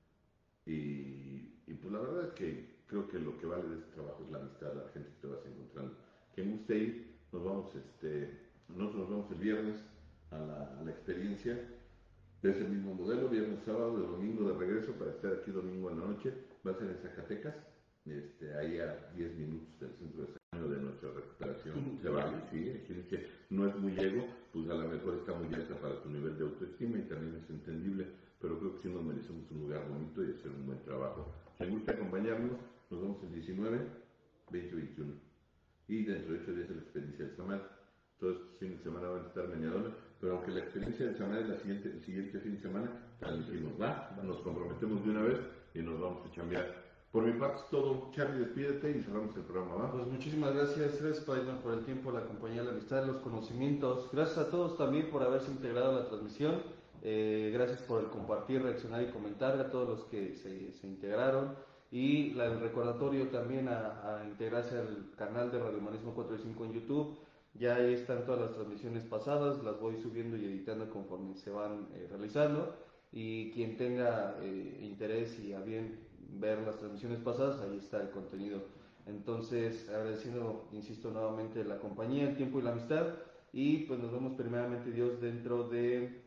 Y pues la verdad es que creo que lo que vale de este trabajo es la amistad, la gente que te vas encontrando. Quien guste ir, nosotros nos vamos el viernes a la experiencia de ese mismo modelo, viernes, sábado, de domingo de regreso, para estar aquí domingo en la noche. Va a ser en Zacatecas, ahí a 10 minutos del centro de desarrollo de nuestra recuperación. Se vale, sí, hay quien dice no es muy ego, pues a lo mejor está muy alta para tu nivel de autoestima y también es entendible, pero creo que sí nos merecemos un lugar bonito y hacer un buen trabajo. Si gusta acompañarnos, nos vemos el 19, 20 y 21. Y dentro de 8 días es la experiencia del Samal. Todos estos fines de semana van a estar meneadores, pero aunque la experiencia del Samal es el siguiente fin de semana, transmitimos, nos comprometemos de una vez y nos vamos a chambear. Por mi parte es todo. Charlie, despídete y cerramos el programa, ¿va? Pues muchísimas gracias, Padrino, por el tiempo, la compañía, la amistad, los conocimientos. Gracias a todos también por haberse integrado a la transmisión. Gracias por el compartir, reaccionar y comentar a todos los que se integraron. Y el recordatorio también a integrarse al canal de Radio Humanismo 4.5 en YouTube. Ya ahí están todas las transmisiones pasadas, las voy subiendo y editando conforme se van realizando. Y quien tenga interés y a bien ver las transmisiones pasadas, ahí está el contenido. Entonces, agradeciendo, insisto, nuevamente la compañía, el tiempo y la amistad. Y pues nos vemos primeramente, Dios, dentro de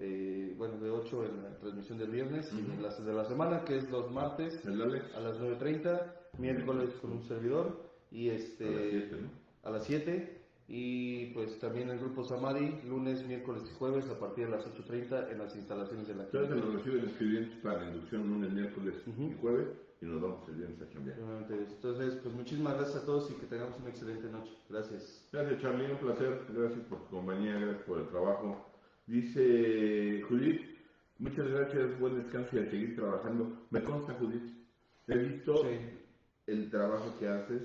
8 en la transmisión del viernes y en las de la semana, que es los martes a las 9:30, miércoles con un servidor y a las 7, y pues también el grupo Samadhi, lunes, miércoles y jueves a partir de las 8:30 en las instalaciones de la clínica. Entonces nos reciben escribientes para la inducción lunes, miércoles y jueves y nos vamos el viernes a cambiar. Entonces, pues muchísimas gracias a todos y que tengamos una excelente noche. Gracias. Gracias, Charly, un placer. Gracias por tu compañía, gracias por el trabajo. Dice Judith, muchas gracias, buen descanso y a seguir trabajando. Me consta, Judith, he visto el trabajo que haces.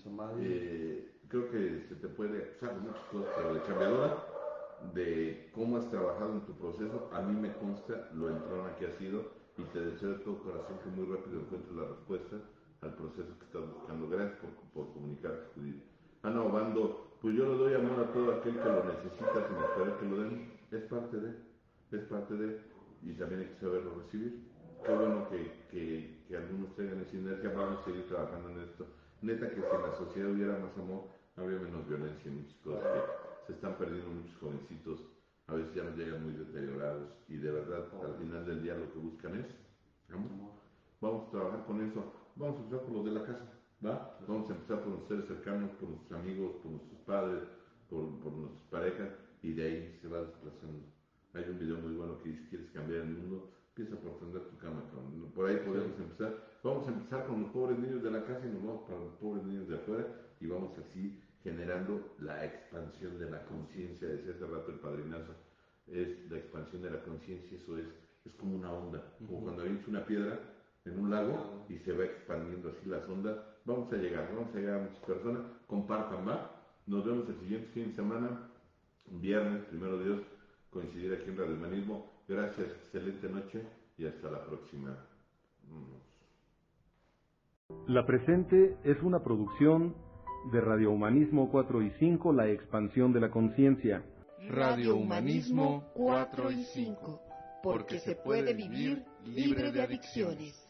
Creo que se te puede acusar muchas cosas, pero de chambeadora, de cómo has trabajado en tu proceso. A mí me consta lo entrona que has sido y te deseo de todo corazón que muy rápido encuentres la respuesta al proceso que estás buscando. Gracias por comunicarte, Judith. Ana Obando, pues yo le doy amor a todo aquel que lo necesita sin esperar que lo den. Es parte de, y también hay que saberlo recibir. Qué bueno que algunos tengan esa inercia. Vamos a seguir trabajando en esto. Neta que si en la sociedad hubiera más amor, habría menos violencia y muchas cosas que se están perdiendo. Muchos jovencitos a veces ya nos llegan muy deteriorados y de verdad al final del día lo que buscan es amor. Vamos a trabajar con eso. Vamos a empezar por los de la casa, ¿va? Vamos a empezar por nuestros seres cercanos, por nuestros amigos, por nuestros padres, por nuestras parejas, y de ahí se va desplazando. Hay un video muy bueno que dice: ¿quieres cambiar el mundo? Empieza por tender tu cama, cabrón. Por ahí podemos empezar. Vamos a empezar con los pobres niños de la casa y nos vamos para los pobres niños de afuera, y vamos así generando la expansión de la conciencia. Decía hace rato el padrinazo, es la expansión de la conciencia. Eso es como una onda, como cuando avientas una piedra en un lago y se va expandiendo así las ondas. Vamos a llegar a muchas personas. Compartan, ¿va? Nos vemos el siguiente fin de semana, viernes, primero Dios, coincidir aquí en Radio Humanismo. Gracias, excelente noche y hasta la próxima. La presente es una producción de Radio Humanismo 4.5, la expansión de la conciencia. Radio Humanismo 4 y 5, porque se puede vivir libre de adicciones.